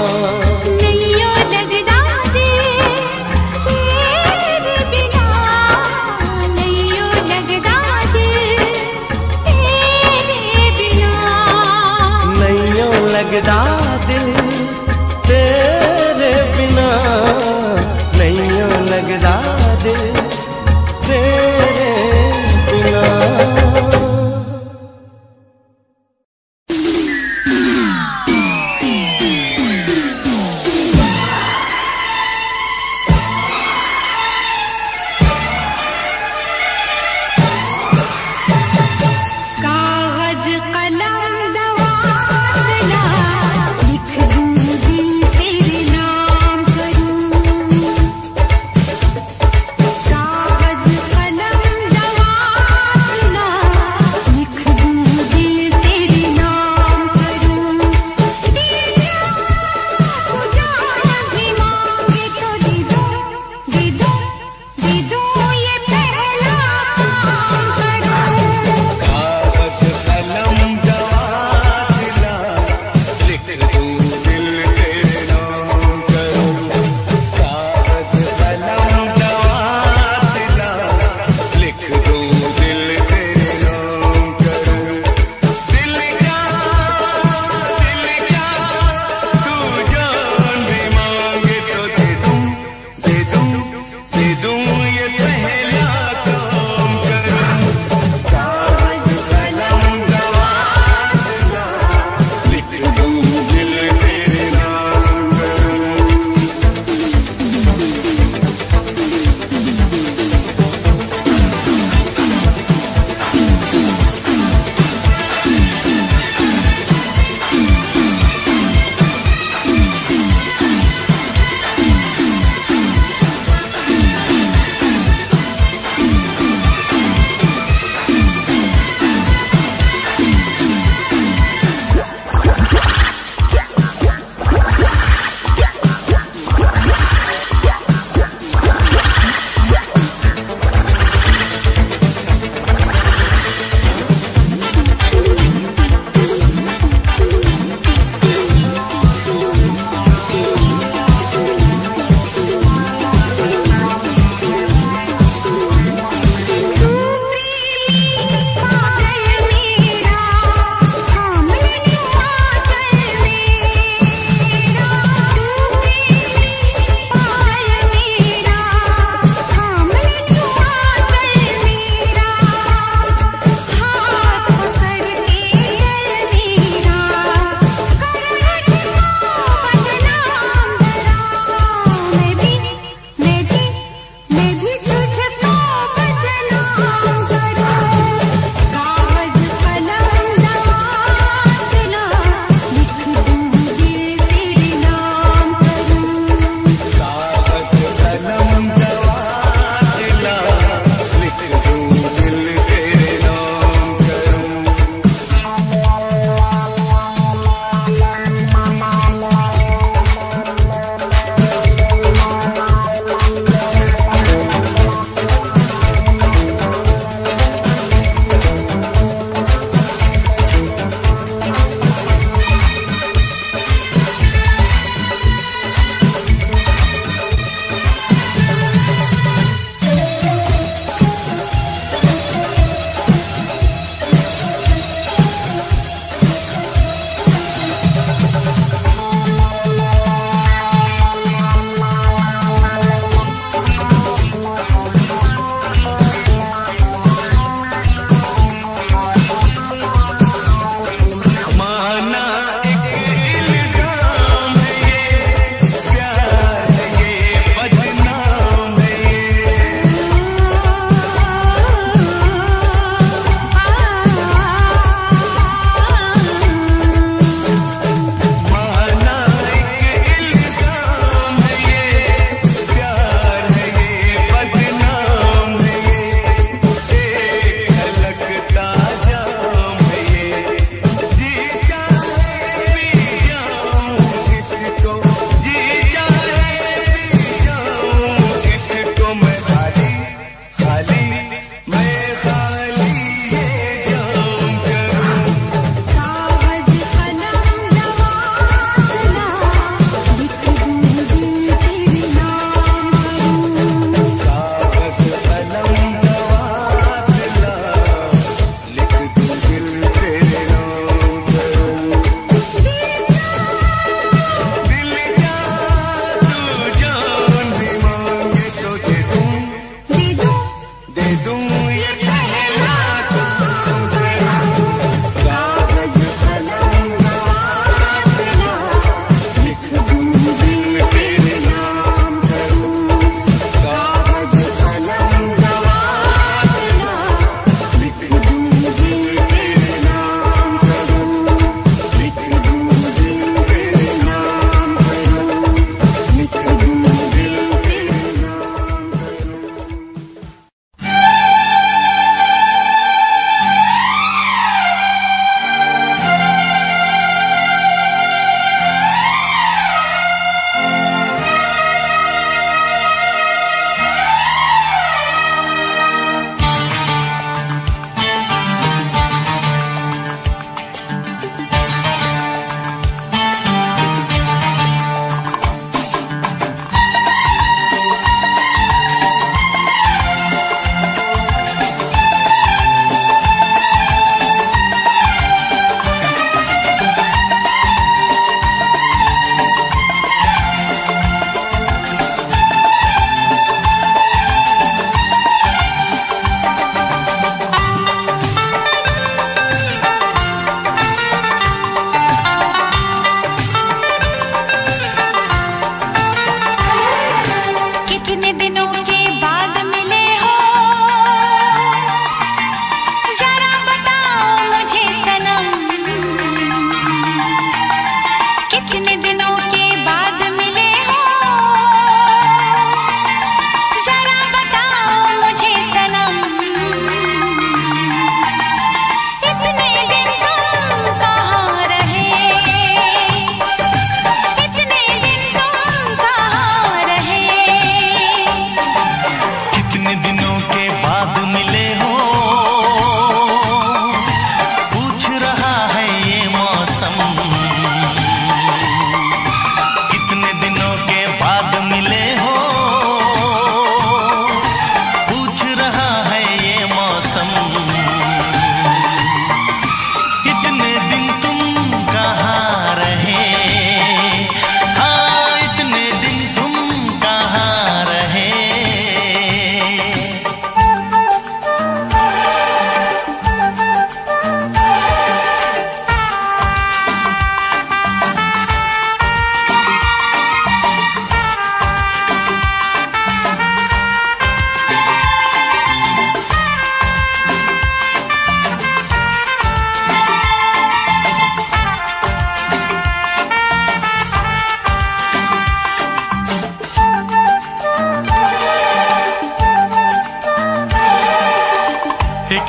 A: लगदा दिल तेरे बिना, नैयों लगदा दिल तेरे बिना।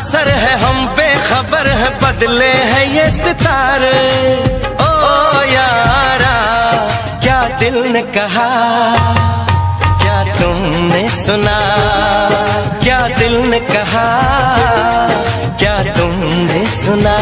A: असर है हम बेखबर है, बदले हैं ये सितारे। ओ यारा क्या दिल ने कहा, क्या तुमने सुना, क्या दिल ने कहा, क्या तुमने सुना।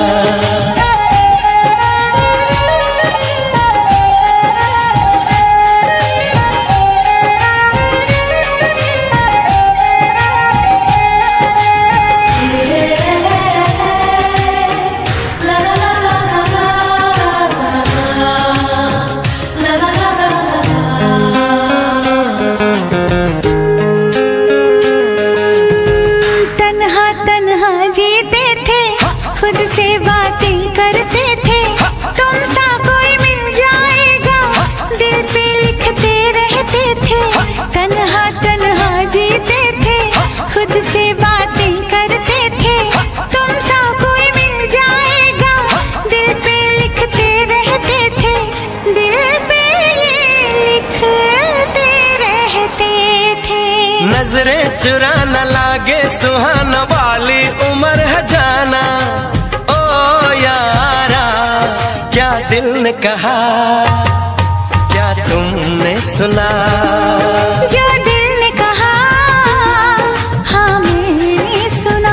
A: नजरें चुरा न लागे सुहाना वाली उम्र है जाना। ओ यारा क्या दिल ने कहा, क्या तुमने सुना।
B: जो दिल ने कहा हाँ मैंने सुना।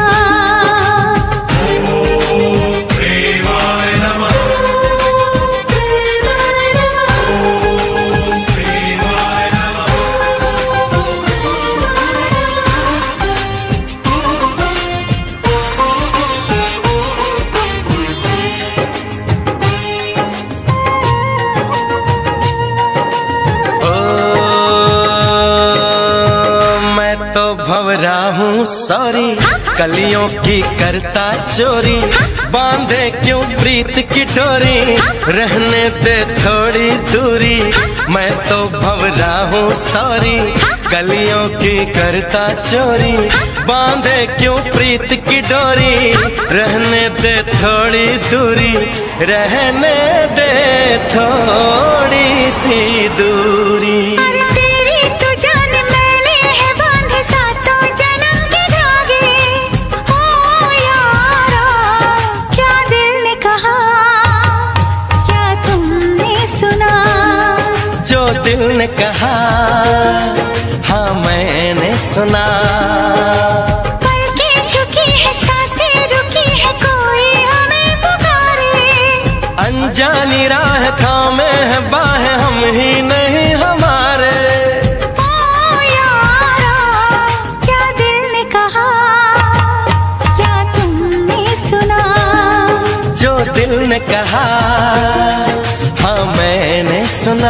A: भंवरा हूँ सॉरी कलियों की करता चोरी, बांधे क्यों प्रीत की डोरी, रहने दे थोड़ी दूरी। मैं तो भंवरा हूँ सॉरी कलियों की करता चोरी, बांधे क्यों प्रीत की डोरी, रहने दे थोड़ी दूरी, रहने दे थोड़ी सी दूरी। दिल ने कहा हाँ मैंने सुना।
B: पलकें झुकी है सांसें रुकी है कोई हमें पुकारे,
A: अनजानी राह थामे है बाहें हम ही नहीं हमारे।
B: ओ यारा क्या दिल ने कहा, क्या तुमने सुना।
A: जो दिल ने कहा हाँ मैंने सुना।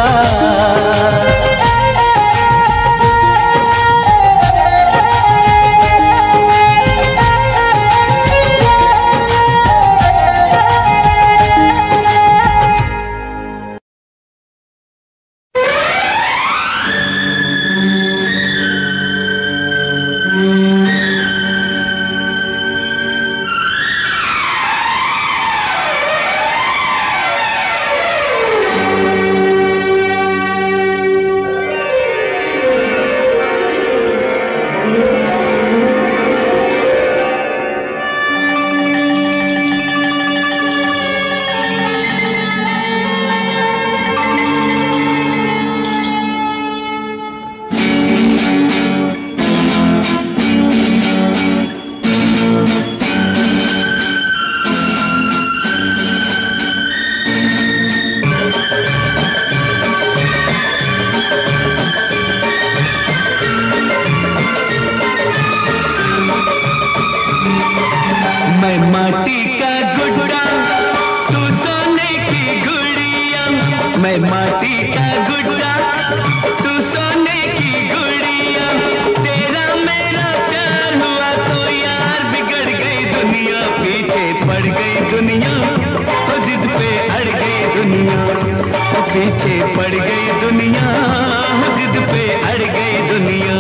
C: पीछे पड़ गई दुनिया, जिद पे अड़ गई दुनिया।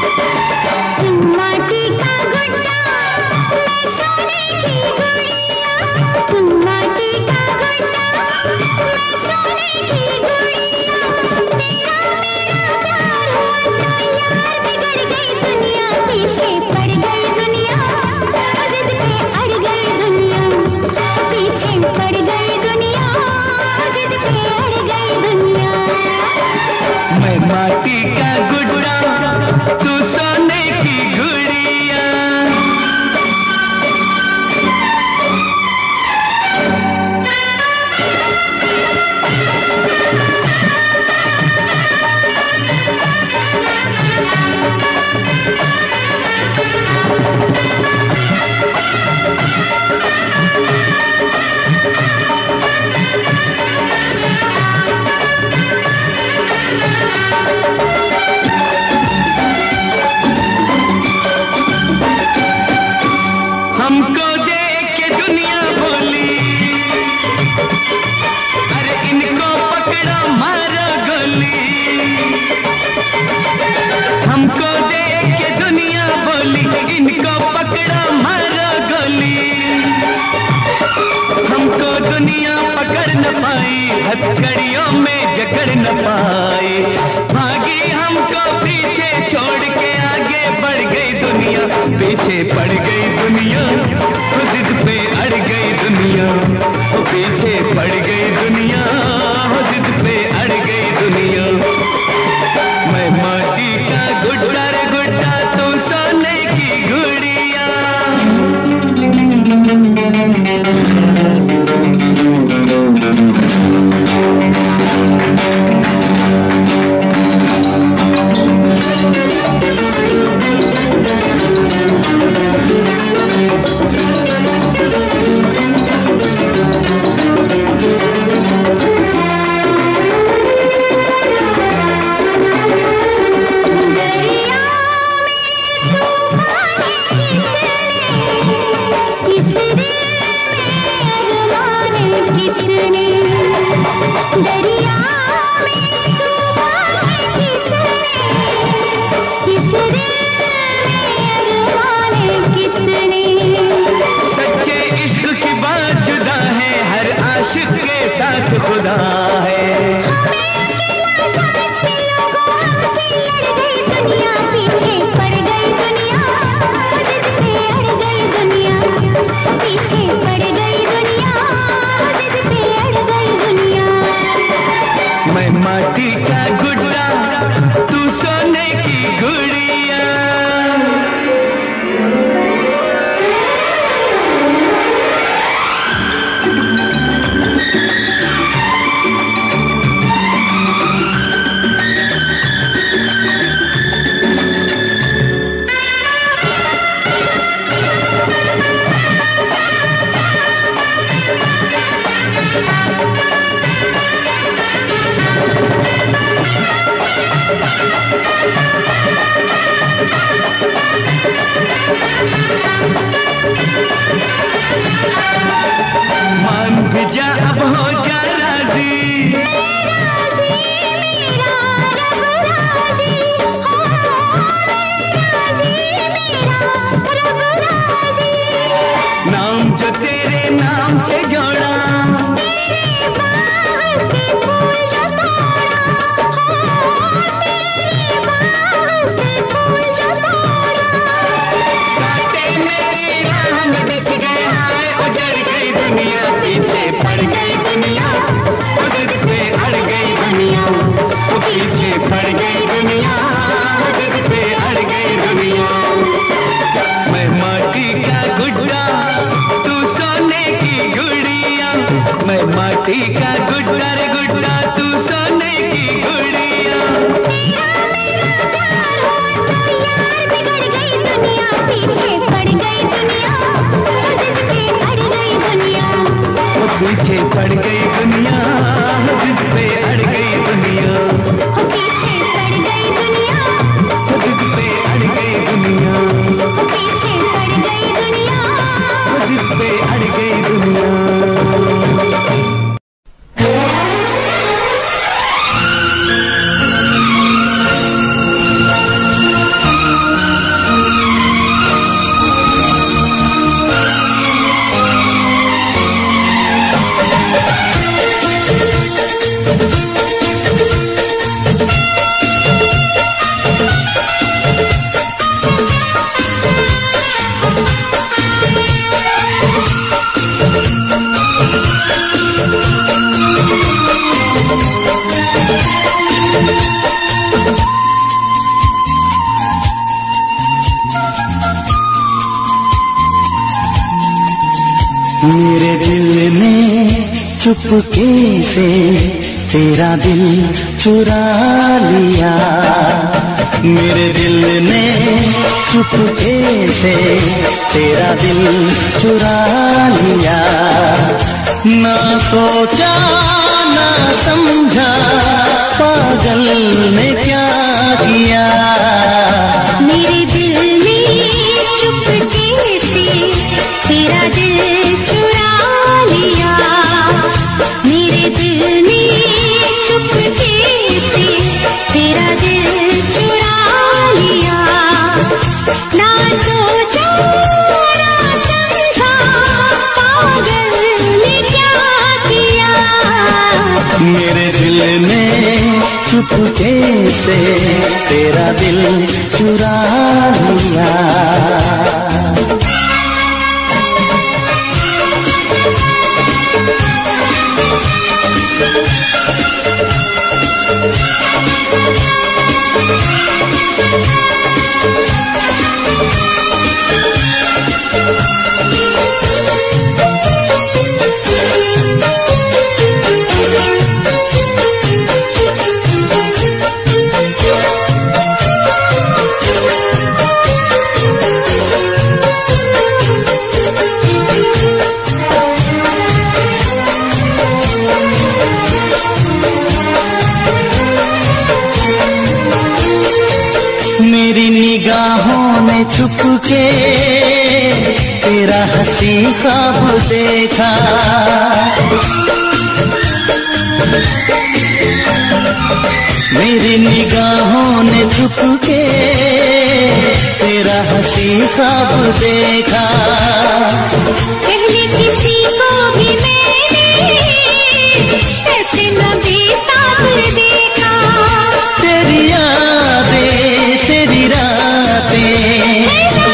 B: माटी का गुड्डा मैं सोने की गुड़िया, माटी का गुड्डा मैं सोने की गुड़िया। तेरा मेरा प्यार हुआ तो यार बिगड़ गई दुनिया, पीछे पड़ गई दुनिया।
C: बिगड़ न पाए। भागी हमको पीछे छोड़ के आगे बढ़ गई दुनिया, पीछे पड़ गई दुनिया, जिद पे अड़ गई दुनिया, पीछे पड़ गई दुनिया, जिद पे अड़ गई दुनिया। मैं माटी का गुड्डा रे गुड्डा, तू सोने की गुड़िया। खुदा है
B: दुनिया पीछे पड़ गई दुनिया, जिद पे अड़ गई दुनिया, पीछे पड़ गई दुनिया, जिद पे अड़ गई दुनिया।
C: मैं माटी का गुड्डा, तू सोने की गुड़िया। मान भी जा, अब हो जा राजी,
B: मेरा रब राजी, मेरा रब राजी।
C: नाम जो तेरे नाम से जोड़ा,
B: तेरे बाग से फूल जो तोड़ा, तेरे बाग से फूल जो तोड़ा।
C: कांटे मेरी राह में दिख गए, हाय उजड़ गई दुनिया, पीछे पड़ गई दुनिया, जिद पे अड़ गई दुनिया, पीछे पड़ गई दुनिया, जिद पे अड़ गई दुनिया। मैं माटी का गुड्डा, तू सोने की गुड़िया। मैं माटी का गुड्डा रे गुड्डा, तू सोने की गुड़िया।
B: बिगड़ गई दुनिया, पीछे पड़ गई दुनिया, जिद पे अड़ गई दुनिया,
C: पीछे पड़ गई दुनिया, जिद पे अड़ गई दुनिया,
B: पीछे पड़ गई दुनिया,
C: जिद पे अड़ गई दुनिया,
B: पीछे पड़ गई दुनिया।
C: जिद पे अड़ गई दुनिया।
A: मेरे दिल ने चुपके से तेरा दिल चुरा लिया, मेरे दिल ने चुपके से तेरा दिल चुरा लिया। ना सोचा ना समझा, पागल ने क्या किया।
B: मेरे दिल ने चुपके से तेरा दिल चुरा लिया, मेरे दिल ने चुपके से तेरा दिल चुरा लिया। ना सोचा ना समझा, पागल ने क्या किया।
A: मेरे दिल ने चुपके से तेरा दिल चुरा लिया। मेरी निगाहों ने छुपके तेरा हंसी ख्वाब देखा। मेरी निगाहों ने छुपके तेरा हंसी ख्वाब देखा।
B: पहले किसी को भी मैंने ऐसे न बेताब देखा।
A: तेरी यादें तेरी रातें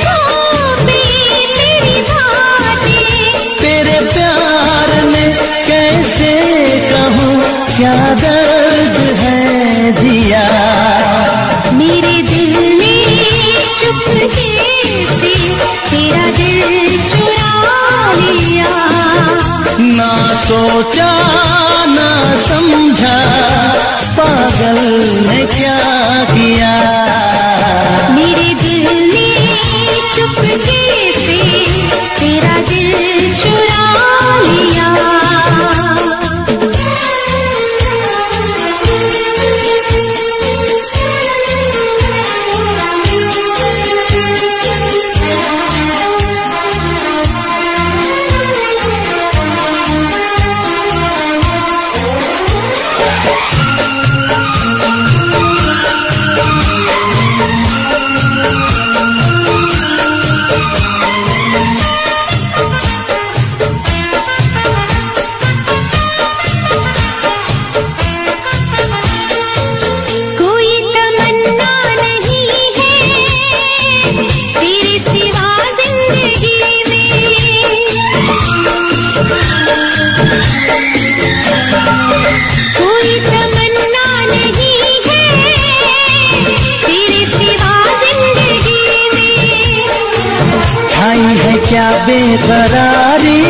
A: तेरे प्यार में कैसे कहूँ क्या दर्द है दिया।
B: मेरे दिल ने चुपके से तेरा दिल चुरा लिया।
A: ना सोचा ना समझा पागल ने क्या किया।
B: मेरे दिल ने चुपके से तेरा दिल चुरा लिया।
A: क्या बेकरारी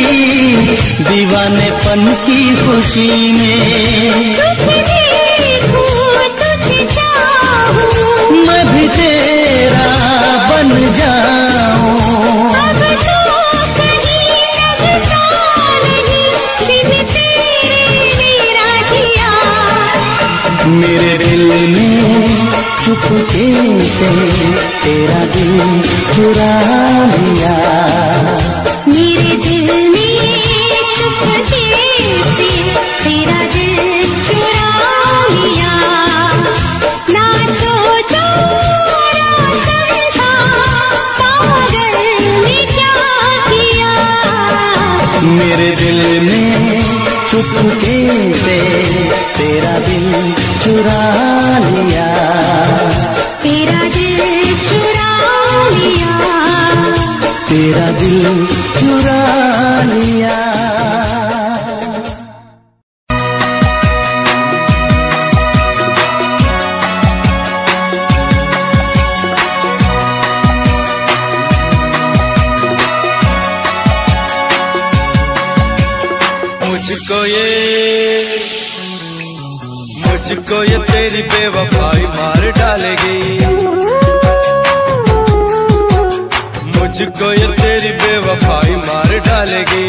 A: दीवानेपन की खुशी में।
B: तुझे देखूं तुझे चाहूं
A: मैं भी तेरा बन जाऊं।
B: अब तो कहीं लगता नहीं बिन तेरे मेरा जिया।
A: मेरे दिल में चुपके से तेरा दिल चुरा लिया।
B: मेरे दिल में चुपके से तेरा दिल चुरा लिया। ना सोचा ना समझा पागल ने क्या किया।
A: मेरे दिल में चुपके से तेरा दिल चुरा लिया।
B: तेरा दिल चुरा लिया।
A: तेरा दिल चुरा लिया।
D: मुझको ये तेरी बेवफाई मार डालेगी। मुझको ये तेरी बेवफाई मार डालेगी।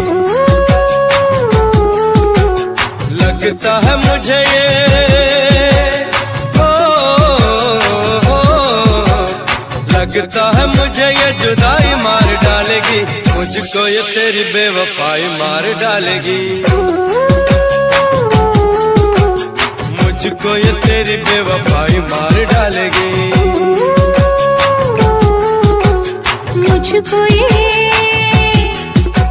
D: लगता है मुझे ये लगता है मुझे ये जुदाई मार डालेगी। मुझको ये तेरी बेवफाई मार डालेगी। मुझको ये तेरी बेवफाई मार डालेगी।
B: मुझको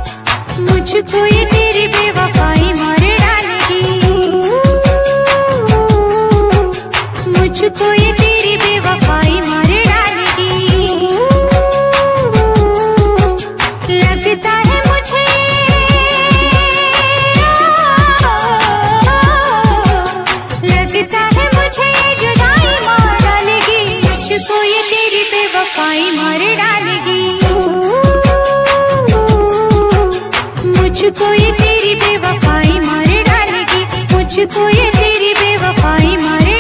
B: ये तेरी बेवफाई मार डालेगी। लगता है मुझे ये जुदाई मार डालेगी, मुझको ये तेरी बेवफाई मार डालेगी, मुझको ये तेरी बेवफाई मार डालेगी, मुझको ये तेरी बेवफाई मार डालेगी।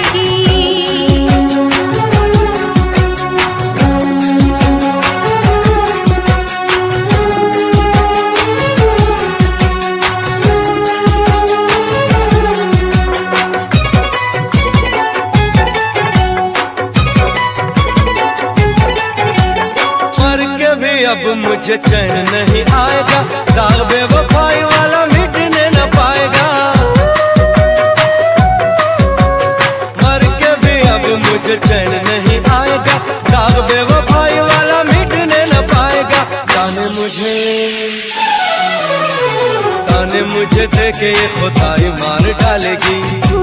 D: अब मुझे चैन नहीं आएगा, दाग बेवफाई वाला मिटने न पाएगा। मर के भी अब मुझे चैन नहीं आएगा, दाग बेवफाई वाला मिटने न पाएगा। ताने मुझे देके ये खुदाई मार डालेगी,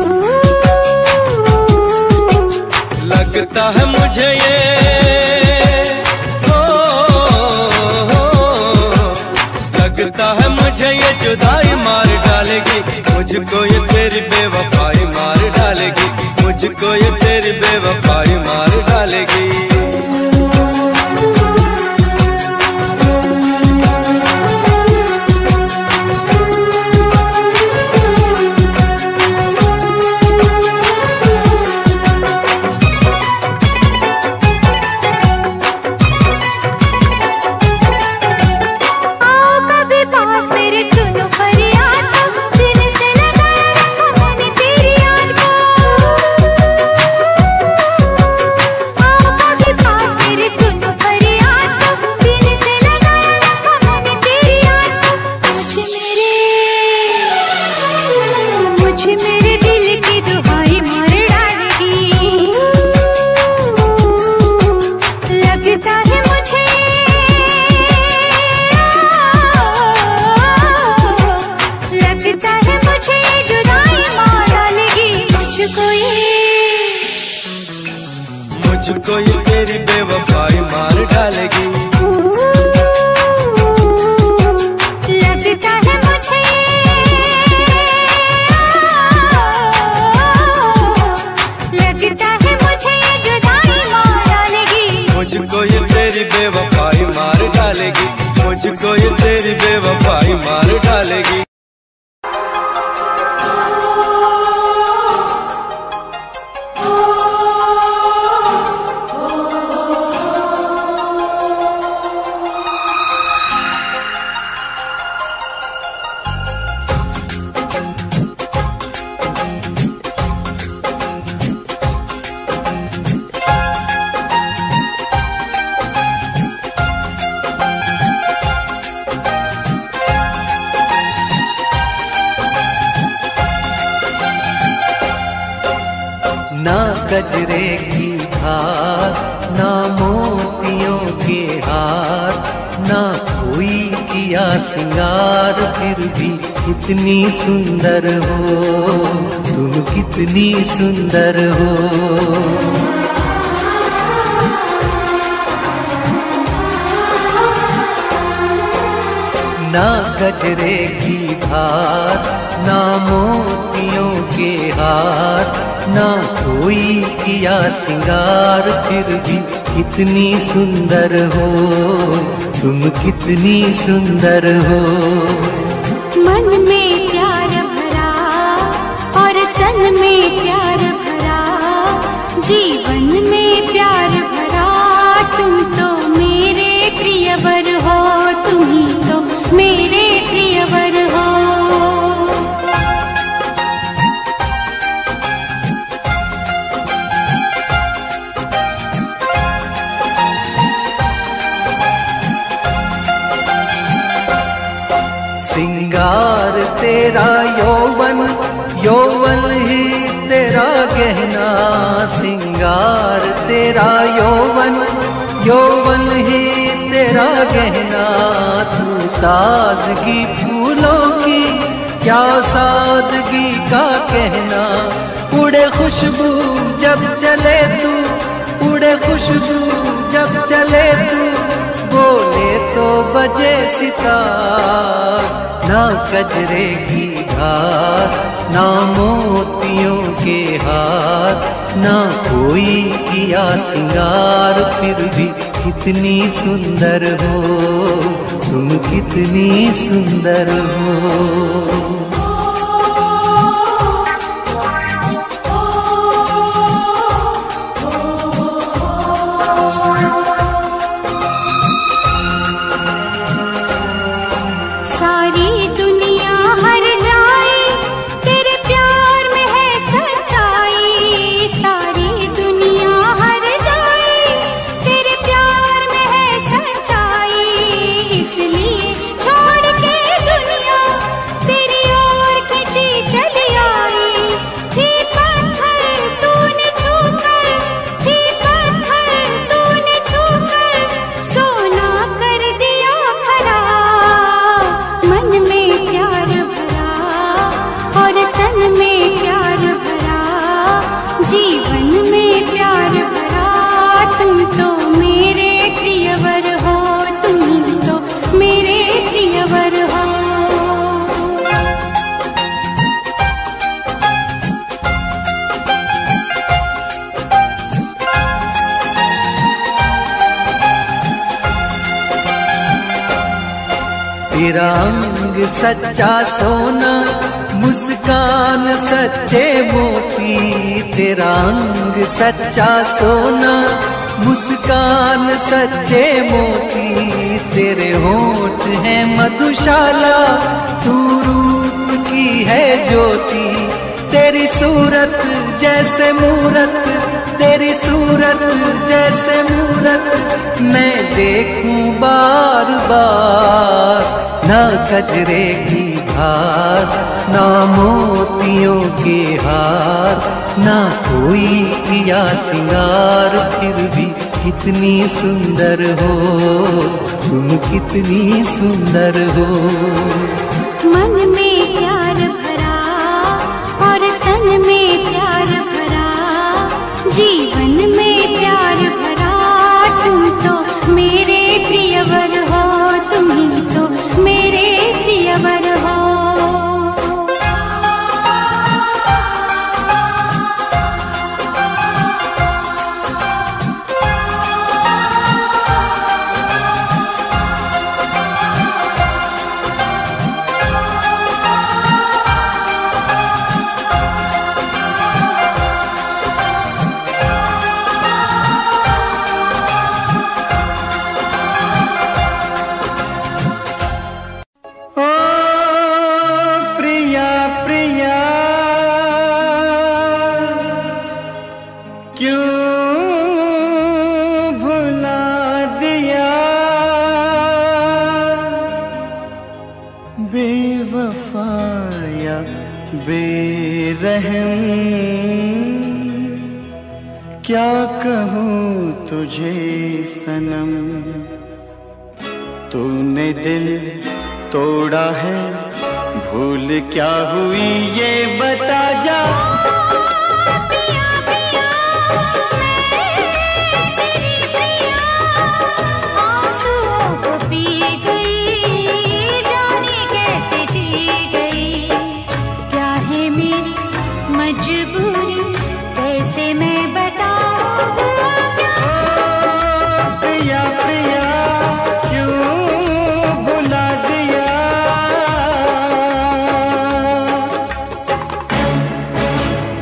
D: लगता है मुझे ये लगता है मुझे ये जुदाई मार डालेगी, मुझको ये तेरी बेवफाई मार डालेगी, मुझको ये तेरी बेवफाई मार डालेगी। मुझको ये तेरी बेवफाई मार डालेगी,
B: लगता है मुझे लगता है मुझे ये जुदाई मार डालेगी,
D: मुझको ये तेरी बेवफाई मार डालेगी, मुझको ये तेरी बेवफाई मार डालेगी।
A: ना गजरे की धार, ना मोतियों के हार, ना कोई किया सिंगार, फिर भी कितनी सुंदर हो तुम, कितनी सुंदर हो। ना गजरे की धार, ना मोतियों के हार, ना कोई किया सिंगार, फिर भी कितनी सुंदर हो तुम, कितनी सुंदर हो।
B: मन में प्यार भरा और तन में प्यार भरा, जीवन में प्यार भरा, तुम तो मेरे प्रियवर हो, तुम ही तो मेरे प्रियवर हो।
A: सिंगार तेरा यौवन, यौवन ही तेरा गहना, सिंगार तेरा यौवन, यौवन ही तेरा गहना। तू ताजगी फूलों की, क्या सादगी का कहना। उड़े खुशबू जब चले तू, उड़े खुशबू जब चले तू, बोले तो बजे सितार। ना गजरे की धार, ना मोतियों के
D: ना कोई किया सिंगार, फिर भी कितनी सुंदर हो तुम, कितनी सुंदर हो।
B: सारी दुनिया हर जाए तेरे प्यार में है सच्चाई, सारी दुनिया हर जाए तेरे प्यार में है सच्चाई, इसलिए छोड़ के दुनिया तेरी ओर खिंची चली आई। थी पत्थर तूने छूकर, थी पत्थर तूने छूकर, सोना कर दिया खरा। मन में प्यार भरा और तन में प्यार भरा, जीवन में प्यार भरा। तुम तो मेरे प्रियवर हो, तुम ही तो मेरे प्रियवर हो।
D: तेरा अंग सच्चा सोना, मुस्कान सच्चे मोती, तेरा अंग सच्चा सोना, मुस्कान सच्चे मोती। तेरे होंठ हैं मधुशाला, तू रूप की है ज्योति। तेरी सूरत जैसे मूरत, तेरी सूरत जैसे मूरत, मैं देखूं बार बार। ना गजरे की धार, ना मोतियों के हार, ना कोई किया सिंगार, फिर भी कितनी सुंदर हो तुम, कितनी सुंदर हो।
B: मन में प्यार भरा और तन में प्यार भरा, जीवन में प्यार भरा। तुम तो मेरे प्रियवर हो, तुम ही तो मेरे प्रियवर हो।
C: बेवफाया बेरहम, क्या कहूँ तुझे सनम। तूने दिल तोड़ा है, भूल क्या हुई ये बता जा।
B: मजबूरी कैसे मैं बताऊं,
C: प्रिया प्रिया क्यों बुला दिया।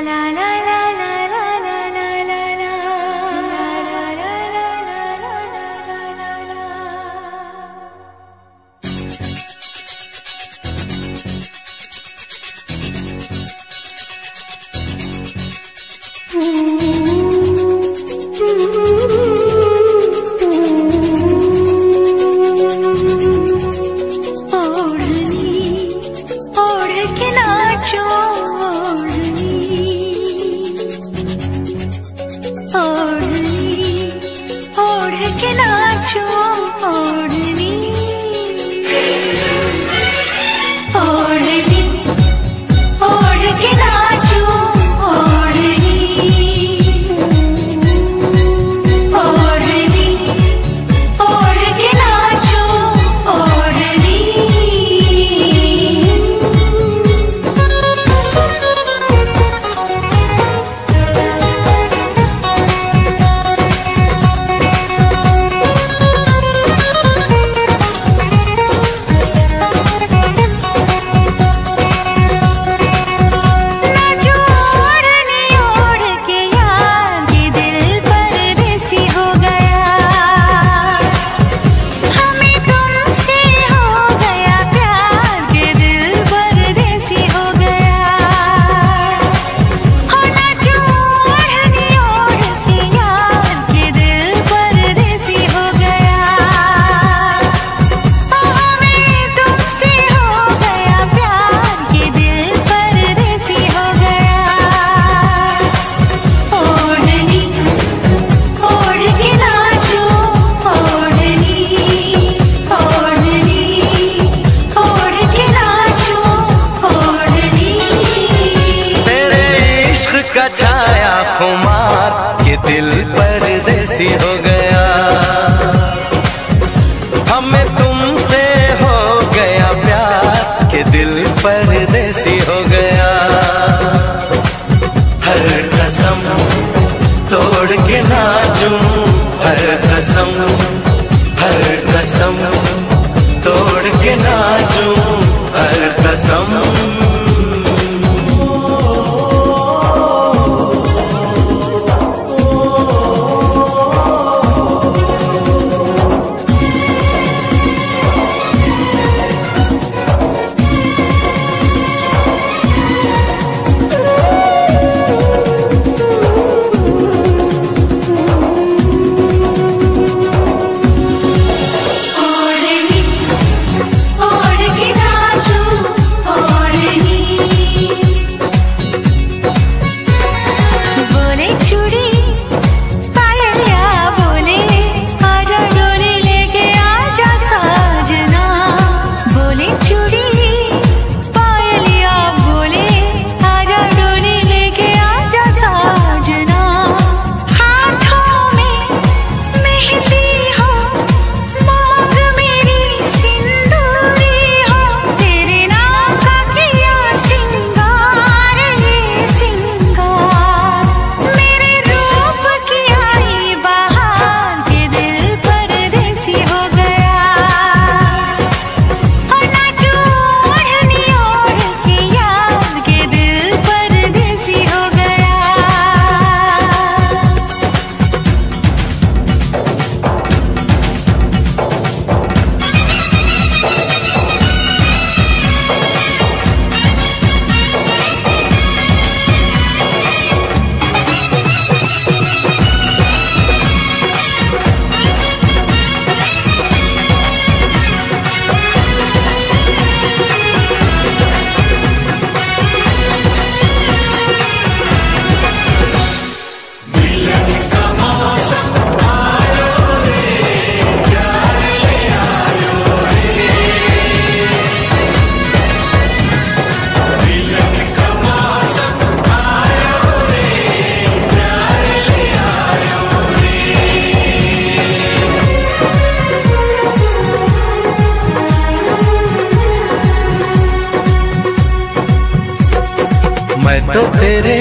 A: तो तेरे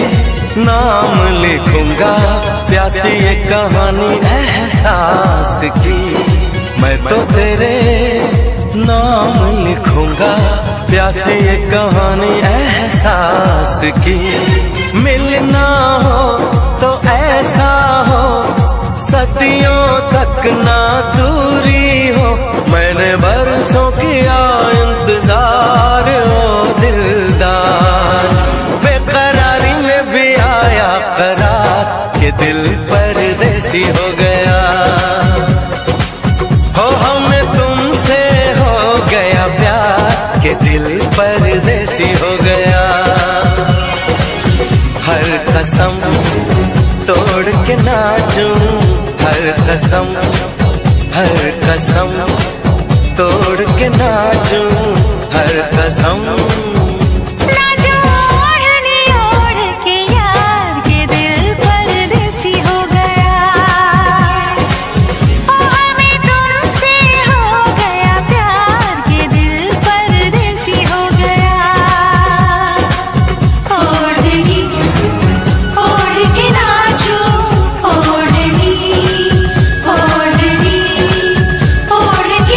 A: नाम लिखूंगा प्यासी ये कहानी एहसास की। मैं तो तेरे नाम लिखूंगा प्यासी ये कहानी एहसास की। मिलना हो तो ऐसा हो सदियों तक ना दूरी हो। मैंने बरसों किया इंतजार ओ दिलदार, बेकरारी में भी आया करार के दिल परदेसी हो गया। हो हमें तुमसे हो गया प्यार के दिल परदेसी हो गया। हर कसम तोड़ के नाचूं, हर कसम तोड़ के नाचूं, हर कसम।
B: ओढ़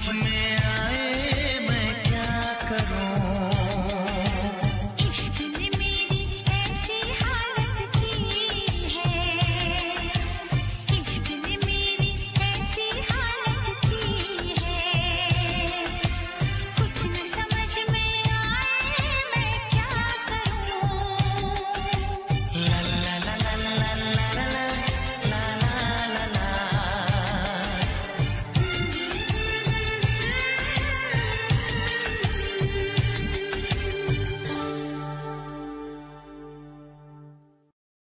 C: में